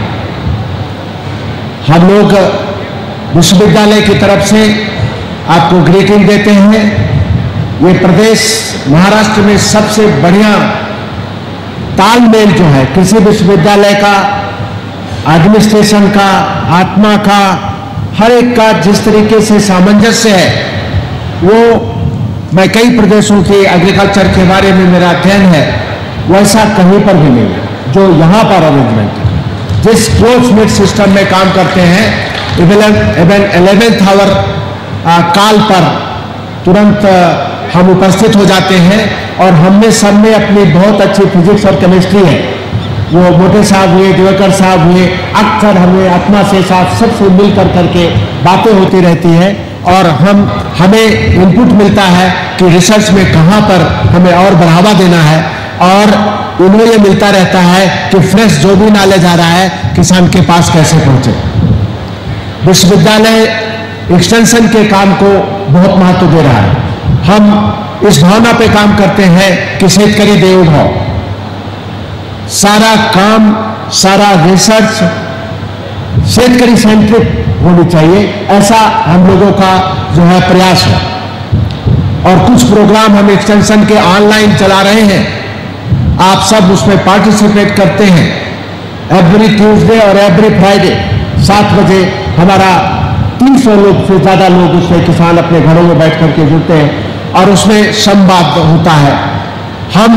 हम लोग विश्वविद्यालय की तरफ से आपको ग्रीटिंग देते हैं। ये प्रदेश महाराष्ट्र में सबसे बढ़िया तालमेल जो है कृषि विश्वविद्यालय का, एडमिनिस्ट्रेशन का, आत्मा का, हर एक का जिस तरीके से सामंजस्य है, वो मैं कई प्रदेशों के एग्रीकल्चर के बारे में मेरा अध्ययन है, वैसा कहीं पर भी नहीं है जो यहाँ पर अरेंजमेंट है। जिस क्लोज मिड सिस्टम में काम करते हैं, इवन इलेवेंथ आवर काल पर तुरंत हम उपस्थित हो जाते हैं और हमने सब में अपनी बहुत अच्छी फिजिक्स और केमिस्ट्री है। वो मोटे साहब हुए, दिवाकर साहब हुए, अक्सर हमें आत्मा से साथ सबसे मिलकर करके बातें होती रहती हैं और हम हमें इनपुट मिलता है कि रिसर्च में कहाँ पर हमें और बढ़ावा देना है, और उन्हें ये मिलता रहता है कि फ्रेश जो भी नॉलेज आ रहा है किसान के पास कैसे पहुंचे। विश्वविद्यालय एक्सटेंशन के काम को बहुत महत्व दे रहा है। हम इस भावना पे काम करते हैं कि शेतकरी देवो भव, सारा काम, सारा रिसर्च शेतकरी सेंट्रिक होनी चाहिए, ऐसा हम लोगों का जो है प्रयास है। और कुछ प्रोग्राम हम एक्सटेंशन के ऑनलाइन चला रहे हैं, आप सब उसमें पार्टिसिपेट करते हैं। एवरी ट्यूसडे और एवरी फ्राइडे सात बजे हमारा तीन सौ लोग से ज़्यादा लोग उसमें किसान अपने घरों में बैठ करके जुड़ते हैं और उसमें संवाद होता है। हम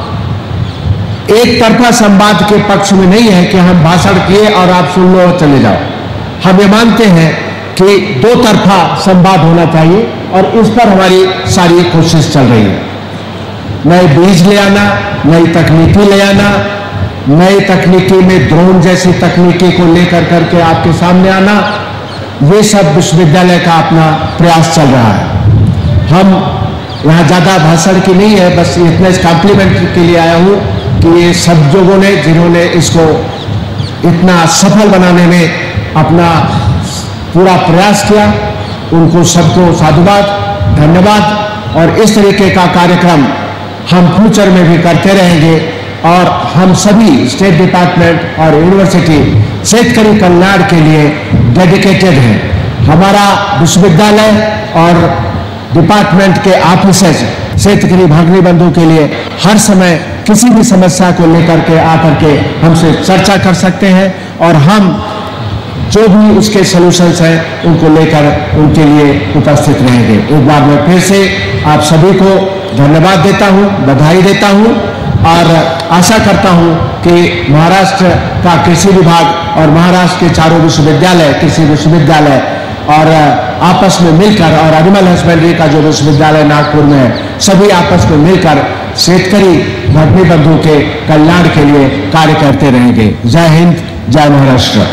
एक तरफा संवाद के पक्ष में नहीं है कि हम भाषण किए और आप सुन लो और चले जाओ। हम ये मानते हैं कि दो तरफा संवाद होना चाहिए और इस पर हमारी सारी कोशिश चल रही है। नए बीज ले आना, नई तकनीकी ले आना, नई तकनीकी में ड्रोन जैसी तकनीकी को लेकर करके आपके सामने आना, ये सब विश्वविद्यालय का अपना प्रयास चल रहा है। हम यहाँ ज़्यादा भाषण की नहीं है, बस इतना इस कॉम्प्लीमेंट के लिए आया हूँ कि ये सब लोगों ने जिन्होंने इसको इतना सफल बनाने में अपना पूरा प्रयास किया, उनको सबको साधुवाद। धन्यवाद। और इस तरीके का कार्यक्रम हम फ्यूचर में भी करते रहेंगे और हम सभी स्टेट डिपार्टमेंट और यूनिवर्सिटी शेतकरी कल्याण के लिए डेडिकेटेड है। हमारा विश्वविद्यालय और डिपार्टमेंट के ऑफिसर्स शेतकरी भागनी बंधु के लिए हर समय किसी भी समस्या को लेकर के आकर के हमसे चर्चा कर सकते हैं और हम जो भी उसके सॉल्यूशंस हैं उनको लेकर उनके लिए उपस्थित रहेंगे। एक बार मैं फिर से आप सभी को धन्यवाद देता हूं, बधाई देता हूं और आशा करता हूं कि महाराष्ट्र का कृषि विभाग और महाराष्ट्र के चारों विश्वविद्यालय, कृषि विश्वविद्यालय और आपस में मिलकर और एनिमल हस्बेंड्री का जो विश्वविद्यालय नागपुर में है, सभी आपस में मिलकर शेतकरी भागनी बंधु के कल्याण के लिए कार्य करते रहेंगे। जय हिंद, जय महाराष्ट्र।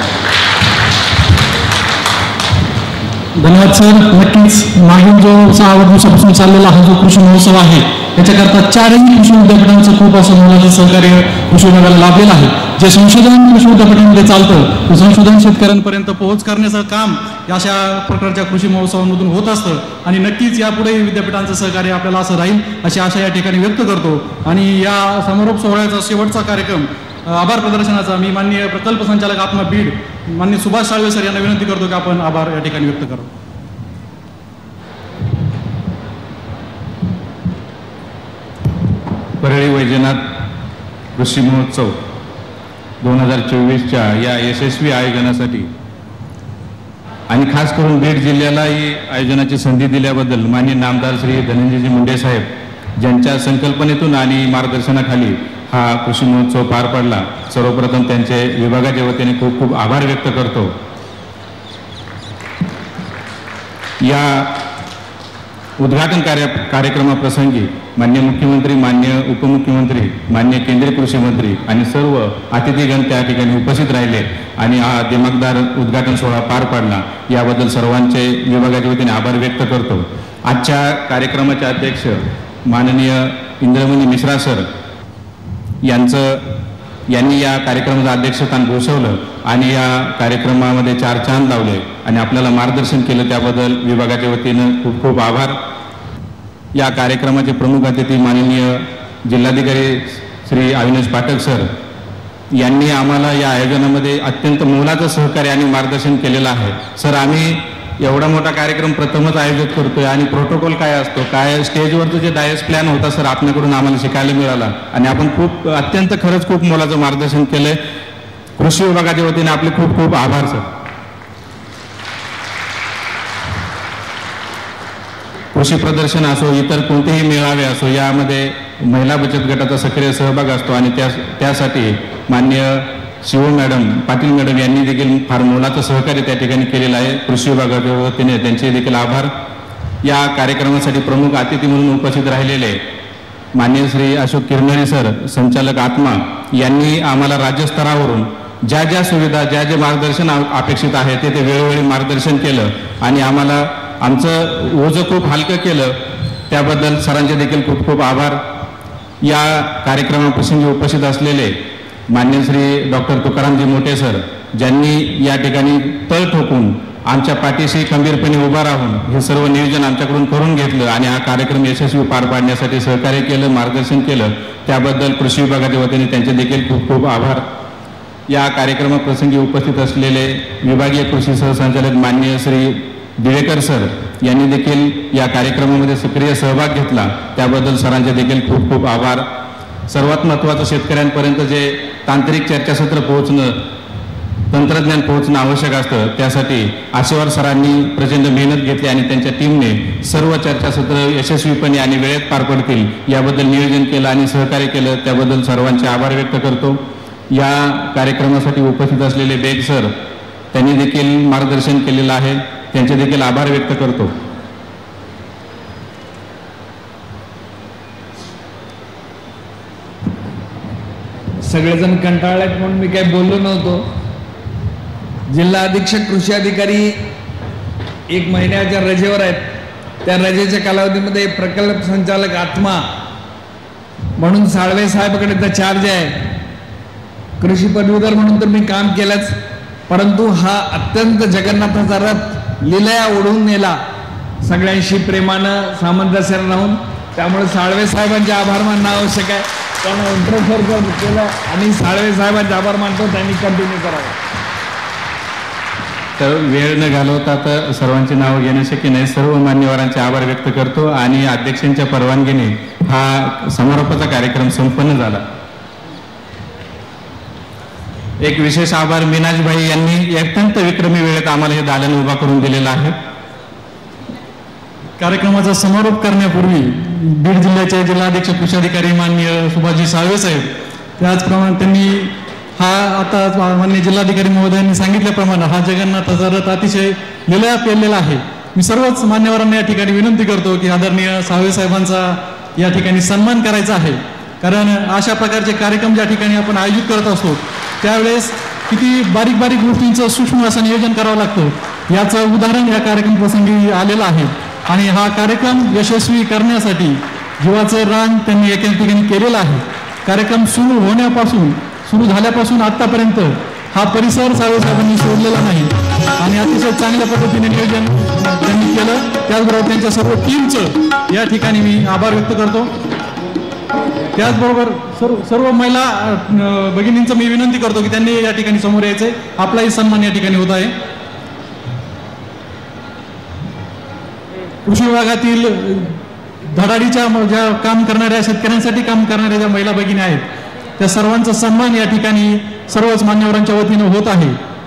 धन्यवाद सर। नक्कीच मागील जो सहा वर्षापासून चाललेला हा जो कृषी महोत्सव आहे त्याच्याकरता चारही कृषी विद्यापीठांचं खूप असं मोलाचं सहकार्य कृषी विभागाला लाभलेलं आहे। जे संशोधन कृषी विद्यापीठांमध्ये चालतं ते संशोधन शेतकऱ्यांपर्यंत पोहोच करण्याचं काम अशा प्रकारच्या कृषी महोत्सवांमधून होत असतं आणि नक्कीच यापुढे विद्यापीठांचं सहकार्य आपल्याला असं राहील अशी आशा या ठिकाणी व्यक्त करतो। आणि या समारोप सोहळ्याचा शेवटचा कार्यक्रम आभार प्रदर्शनाचा मी माननीय प्रकल्प संचालक आत्मा बीड माननीय सुभाष साळवे सर यांना विनंती करतो की आपण आभार या ठिकाणी व्यक्त करू। परळी वैजनाथ कृषी महोत्सव दोन हजार चोवीसच्या या यशस्वी आयोजनासाठी आणि खास करून बीड जिल्ह्याला ही आयोजनाची संधी दिल्याबद्दल माननीय नामदार श्री धनंजयजी मुंडे साहेब ज्यांच्या संकल्पनेतून आणि मार्गदर्शनाखाली हा कृषी महोत्सव पार पडला, सर्वप्रथम त्यांचे विभागाच्या वतीने खूप खूप आभार व्यक्त करतो। या उद्घाटन कार्य कार्यक्रमाप्रसंगी मान्य मुख्यमंत्री, मान्य उपमुख्यमंत्री, मान्य केंद्रीय कृषी मंत्री आणि सर्व अतिथीगण त्या ठिकाणी उपस्थित राहिले आणि हा दिमागदार उद्घाटन सोहळा पार पाडला, याबद्दल सर्वांचे विभागाच्या वतीने आभार व्यक्त करतो। आजच्या कार्यक्रमाचे अध्यक्ष माननीय इंद्रमणी मिश्रा सर यांचं यांनी या कार्यक्रमाचं अध्यक्षस्थान भूषवलं आणि या कार्यक्रमामध्ये चार चांद लावले आणि आपल्याला मार्गदर्शन केलं, त्याबद्दल विभागाच्या वतीनं खूप खूप आभार। या कार्यक्रमाचे प्रमुख अतिथी माननीय जिल्हाधिकारी श्री अविनाश पाठक सर यांनी आम्हाला या आयोजनामध्ये अत्यंत मोलाचं सहकार्य आणि मार्गदर्शन केलेलं आहे। सर, आम्ही एवढा मोठा कार्यक्रम प्रथमच आयोजित करतोय आणि प्रोटोकॉल काय असतो, काय स्टेजवरचं जे डायस प्लॅन होता सर आपल्याकडून आम्हाला शिकायला मिळाला आणि आपण खूप अत्यंत खरंच खूप मोलाचं मार्गदर्शन केलंय। कृषी विभागाच्या वतीने आपले खूप खूप आभार सर। कृषी प्रदर्शन असो, इतर कोणतेही मेळावे असो, यामध्ये महिला बचत गटाचा सक्रिय सहभाग असतो आणि त्या त्यासाठी माननीय शिव मॅडम पाटील मॅडम यांनी देखील फार मोलाचं सहकार्य त्या ठिकाणी केलेलं आहे। कृषी विभागाच्या वतीने त्यांचे देखील आभार। या कार्यक्रमासाठी प्रमुख अतिथी म्हणून उपस्थित राहिलेले माननीय श्री अशोक किरनरी सर संचालक आत्मा यांनी आम्हाला राज्यस्तरावरून ज्या ज्या सुविधा, ज्या जे मार्गदर्शन अपेक्षित आहे ते ते वेळोवेळी मार्गदर्शन केलं आणि आम्हाला आमचं ओझं खूप हलकं केलं, त्याबद्दल सरांचे देखील खूप खूप आभार। या कार्यक्रमाप्रसंगी उपस्थित असलेले मान्य श्री डॉक्टर तुकारामजी मोठे सर ज्यांनी या ठिकाणी तळ ठोकून आमच्या पाठीशी खंबीरपणे उभा राहून हे सर्व नियोजन आमच्याकडून करून घेतलं आणि हा कार्यक्रम यशस्वी पार पाडण्यासाठी सहकार्य केलं, मार्गदर्शन केलं, त्याबद्दल कृषी विभागाच्या वतीने त्यांचे देखील खूप खूप आभार। या कार्यक्रमाप्रसंगी उपस्थित असलेले विभागीय कृषी सहसंचालक मान्य श्री दिवेकर सर यांनी देखील या कार्यक्रमामध्ये सक्रिय सहभाग घेतला, त्याबद्दल सरांचे देखील खूप खूप आभार। सर्वात महत्त्वाचं शेतकऱ्यांपर्यंत जे तांत्रिक चर्चासत्र पोहोचणं, तंत्रज्ञान पोहोचणं आवश्यक असतं, त्यासाठी आशेवार सरांनी प्रचंड मेहनत घेतली आणि त्यांच्या टीमने सर्व चर्चासत्र यशस्वीपणे आणि वेळेत पार पडतील याबद्दल नियोजन केलं आणि सहकार्य केलं, त्याबद्दल सर्वांचे आभार व्यक्त करतो। या कार्यक्रमासाठी उपस्थित असलेले बेग सर त्यांनी देखील मार्गदर्शन केलेलं आहे, त्यांचे देखील आभार व्यक्त करतो। सगळेजण कंटाळलेत म्हणून मी काही बोललो नव्हतो। जिल्हा अधीक्षक कृषी अधिकारी एक महिन्याच्या रजेवर आहेत, त्या रजेच्या कालावधीमध्ये प्रकल्प संचालक आत्मा म्हणून साळवे साहेबांकडे तर चार्ज आहे। कृषी पदवीधर म्हणून तर मी काम केलंच, परंतु हा अत्यंत जगन्नाथाचा रथ लिलया ओढून नेला सगळ्यांशी प्रेमानं सामंजस्यानं राहून, त्यामुळे साळवे साहेबांचे आभार मानणं आवश्यक आहे. त्यांना इंट्रोफर केलं आणि साळवे साहेबांचे आभार मानतो, त्यांनी कंटिन्यू करावं. तर वेळ न घालवता तर सर्वांची नावं घेणं शक्य नाही. सर्व मान्यवरांचे आभार व्यक्त करतो आणि अध्यक्षांच्या परवानगीने हा समारोपाचा कार्यक्रम संपन्न झाला. एक विशेष आभार मीनाजभाई यांनी अत्यंत विक्रमी वेळेत आम्हाला हे दालन उभा करून दिलेलं आहे. कार्यक्रमाचा समारोप करण्यापूर्वी बीड जिल्ह्याचे जिल्हाध्यक्ष कृषी अधिकारी माननीय सुभाषजी साळवे साहेब, त्याचप्रमाणे त्यांनी हा आता माननीय जिल्हाधिकारी महोदयांनी सांगितल्याप्रमाणे हा जगन्नाथाचा रथ अतिशय लिलया पेरलेला आहे. मी सर्वच मान्यवरांना या ठिकाणी विनंती करतो की आदरणीय साळवे साहेबांचा या ठिकाणी सन्मान करायचा आहे. कारण अशा प्रकारचे कार्यक्रम ज्या ठिकाणी आपण आयोजित करत असतो त्यावेळेस किती बारीक बारीक गोष्टींचं सूक्ष्म असं नियोजन करावं लागतं, याचं उदाहरण या कार्यक्रम प्रसंगी आलेलं आहे. आणि हा कार्यक्रम यशस्वी करण्यासाठी जीवाचं रान त्यांनी एका ठिकाणी केलेलं आहे. कार्यक्रम सुरू होण्यापासून सुरू झाल्यापासून आत्तापर्यंत हा परिसर साळवे साहेबांनी सोडलेला नाही आणि अतिशय चांगल्या पद्धतीने नियोजन त्यांनी केलं. त्याचबरोबर त्यांच्या सर्व टीमचं या ठिकाणी मी आभार व्यक्त करतो. त्याचबरोबर सर्व सर्व महिला भगिनींचं मी विनंती करतो की त्यांनी या ठिकाणी समोर यायचंय. आपलाही सन्मान या ठिकाणी होत आहे. कृषी विभागातील धडाडीच्या ज्या काम करणाऱ्या शेतकऱ्यांसाठी काम करणाऱ्या ज्या महिला भगिनी आहेत त्या सर्वांचा सन्मान या ठिकाणी सर्वच मान्यवरांच्या वतीनं होत आहे.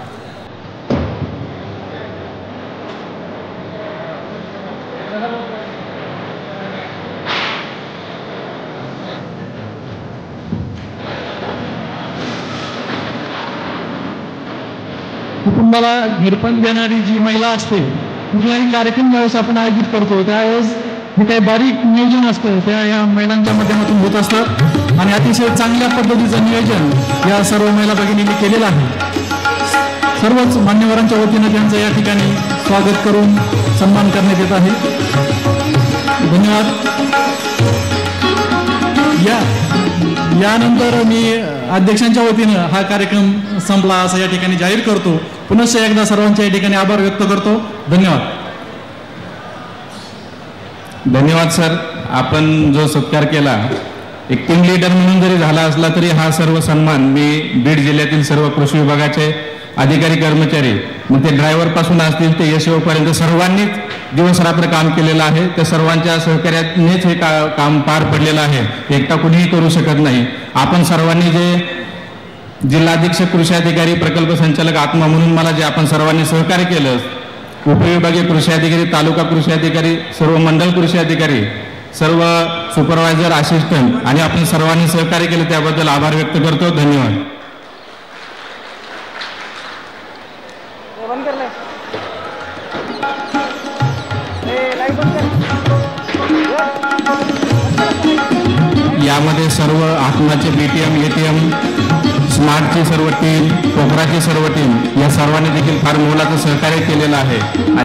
कुटुंबाला घरपण देणारी जी महिला असते, कुठलाही कार्यक्रम ज्यावेळेस आपण आयोजित करतो त्यावेळेस जे काही बारीक नियोजन असतं त्या या महिलांच्या माध्यमातून होत असतं आणि अतिशय चांगल्या पद्धतीचं नियोजन या सर्व महिला भगिनींनी केलेलं आहे. सर्वच मान्यवरांच्या वतीनं त्यांचं या ठिकाणी स्वागत करून सन्मान करण्यात येत आहे. धन्यवाद. या यानंतर मी अध्यक्षांच्या वतीनं हा कार्यक्रम संपला असं या ठिकाणी जाहीर करतो. पुनश्च एकदा सर्वांच्या या ठिकाणी आभार व्यक्त करतो. धन्यवाद. धन्यवाद सर. आपण जो सत्कार केला एक टीम लीडर म्हणून जरी झाला असला तरी हा सर्व सन्मान मी बीड जिल्ह्यातील सर्व कृषी विभागाचे अधिकारी कर्मचारी, मग ते ड्रायव्हर पासून असतील ते यशोपर्यंत सर्वांनीच दिवस रात्र काम केलेलं आहे. त्या सर्वांच्या सहकार्यानेच हे का काम पार पडलेलं आहे. एकटा कुणीही करू शकत नाही. आपण सर्वांनी जे जिल्हाधीक्षक कृषी अधिकारी प्रकल्प संचालक आत्मा म्हणून मला जे आपण सर्वांनी सहकार्य केलं, उपविभागीय कृषी अधिकारी, तालुका कृषी अधिकारी, सर्व मंडल कृषी अधिकारी, सर्व सुपरवायझर, असिस्टंट आणि आपण सर्वांनी सहकार्य केलं त्याबद्दल आभार व्यक्त करतो. धन्यवाद. यामध्ये सर्व आत्माचे बीटीएम, एटीएम, स्मार्टची सर्व टीम, कोकराची सर्व टीम या सर्वांनी देखील फार मोलाचं सहकार्य केलेलं आहे.